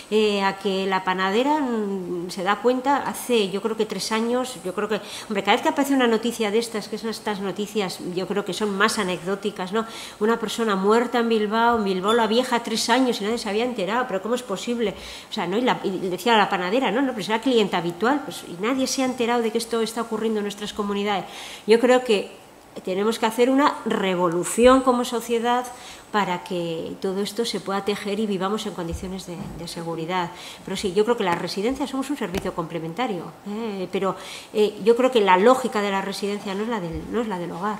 A que la panadera se da cuenta, hace yo creo que 3 años, yo creo que, hombre, cada vez que aparece una noticia de estas, que son estas noticias, yo creo que son más anecdóticas, ¿no? Una persona muerta en Bilbao la vieja 3 años y nadie se había enterado, pero ¿cómo es posible? O sea, ¿no? Y decía a la panadera, no, pues era cliente habitual, pues, y nadie se ha enterado de que esto está ocurriendo en nuestras comunidades. Yo creo que tenemos que hacer una revolución como sociedad para que todo esto se pueda tejer y vivamos en condiciones de seguridad. Pero sí, yo creo que las residencias somos un servicio complementario, pero yo creo que la lógica de la residencia no es la del hogar.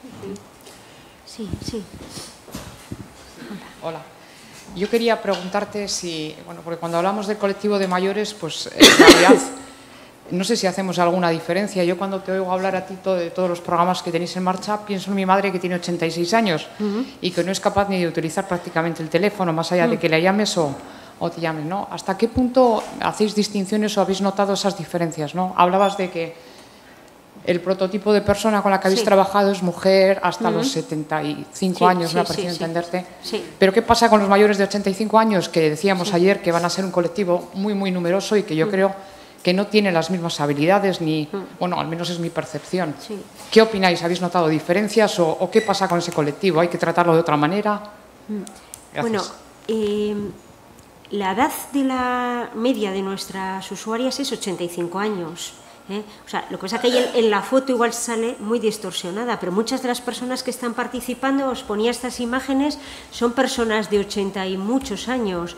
Sí, sí. Hola. Yo quería preguntarte si, bueno, porque cuando hablamos del colectivo de mayores, pues en realidad no sé si hacemos alguna diferencia. Yo cuando te oigo hablar a ti de todos los programas que tenéis en marcha, pienso en mi madre que tiene 86 años y que no es capaz ni de utilizar prácticamente el teléfono, más allá de que le llames o te llames, ¿no? ¿Hasta qué punto hacéis distinciones o habéis notado esas diferencias, ¿no? Hablabas de que el prototipo de persona con la que habéis trabajado es mujer hasta los 75 años, me ha parecido entenderte. Sí. Pero ¿qué pasa con los mayores de 85 años? Que decíamos ayer que van a ser un colectivo muy, muy numeroso y que yo creo que no tiene las mismas habilidades ni, bueno, al menos es mi percepción. Sí. ¿Qué opináis? ¿Habéis notado diferencias o qué pasa con ese colectivo? ¿Hay que tratarlo de otra manera? Bueno, la edad de la media de nuestras usuarias es 85 años. O sea, lo que pasa es que en la foto igual sale muy distorsionada, pero muchas de las personas que están participando, os ponía estas imágenes, son personas de 80 y muchos años.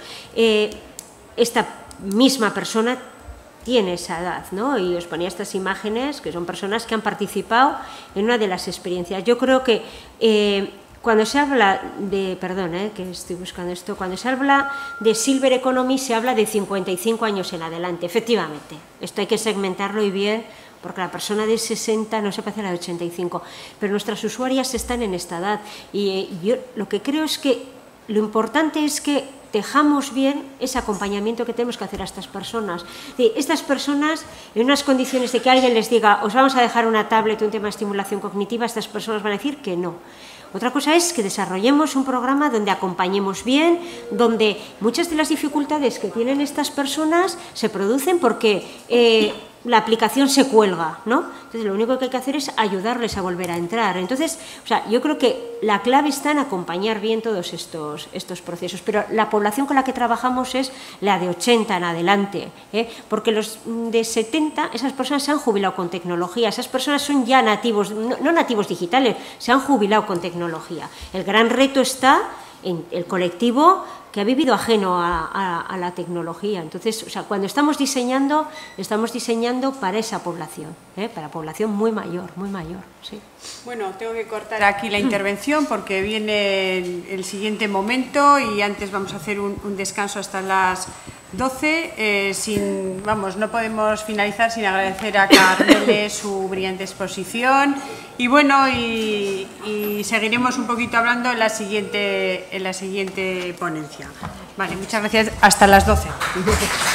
Esta misma persona tiene esa edad, ¿no? Y os ponía estas imágenes, que son personas que han participado en una de las experiencias. Yo creo que cuando se habla de, perdón, que estoy buscando esto, cuando se habla de Silver Economy se habla de 55 años en adelante, efectivamente. Esto hay que segmentarlo y bien, porque la persona de 60 no se parece a la de 85, pero nuestras usuarias están en esta edad. Y yo lo que creo es que lo importante es que tejamos bien ese acompañamiento que tenemos que hacer a estas personas. Estas personas, en unas condiciones de que alguien les diga, os vamos a dejar una tablet, un tema de estimulación cognitiva, estas personas van a decir que no. Otra cosa es que desarrollemos un programa donde acompañemos bien, donde muchas de las dificultades que tienen estas personas se producen porque la aplicación se cuelga, ¿no? Entonces, lo único que hay que hacer es ayudarles a volver a entrar. Entonces, o sea, yo creo que la clave está en acompañar bien todos estos procesos, pero la población con la que trabajamos es la de 80 en adelante, porque los de 70, esas personas se han jubilado con tecnología, esas personas son ya nativos, no nativos digitales, se han jubilado con tecnología. El gran reto está en el colectivo que ha vivido ajeno a la tecnología. Entonces, o sea, cuando estamos diseñando para esa población, para población muy mayor, sí. Bueno, tengo que cortar aquí la intervención porque viene el siguiente momento y antes vamos a hacer un descanso hasta las 12. No podemos finalizar sin agradecer a Carmele su brillante exposición y bueno, y seguiremos un poquito hablando en la siguiente ponencia. Vale, muchas gracias. Hasta las 12.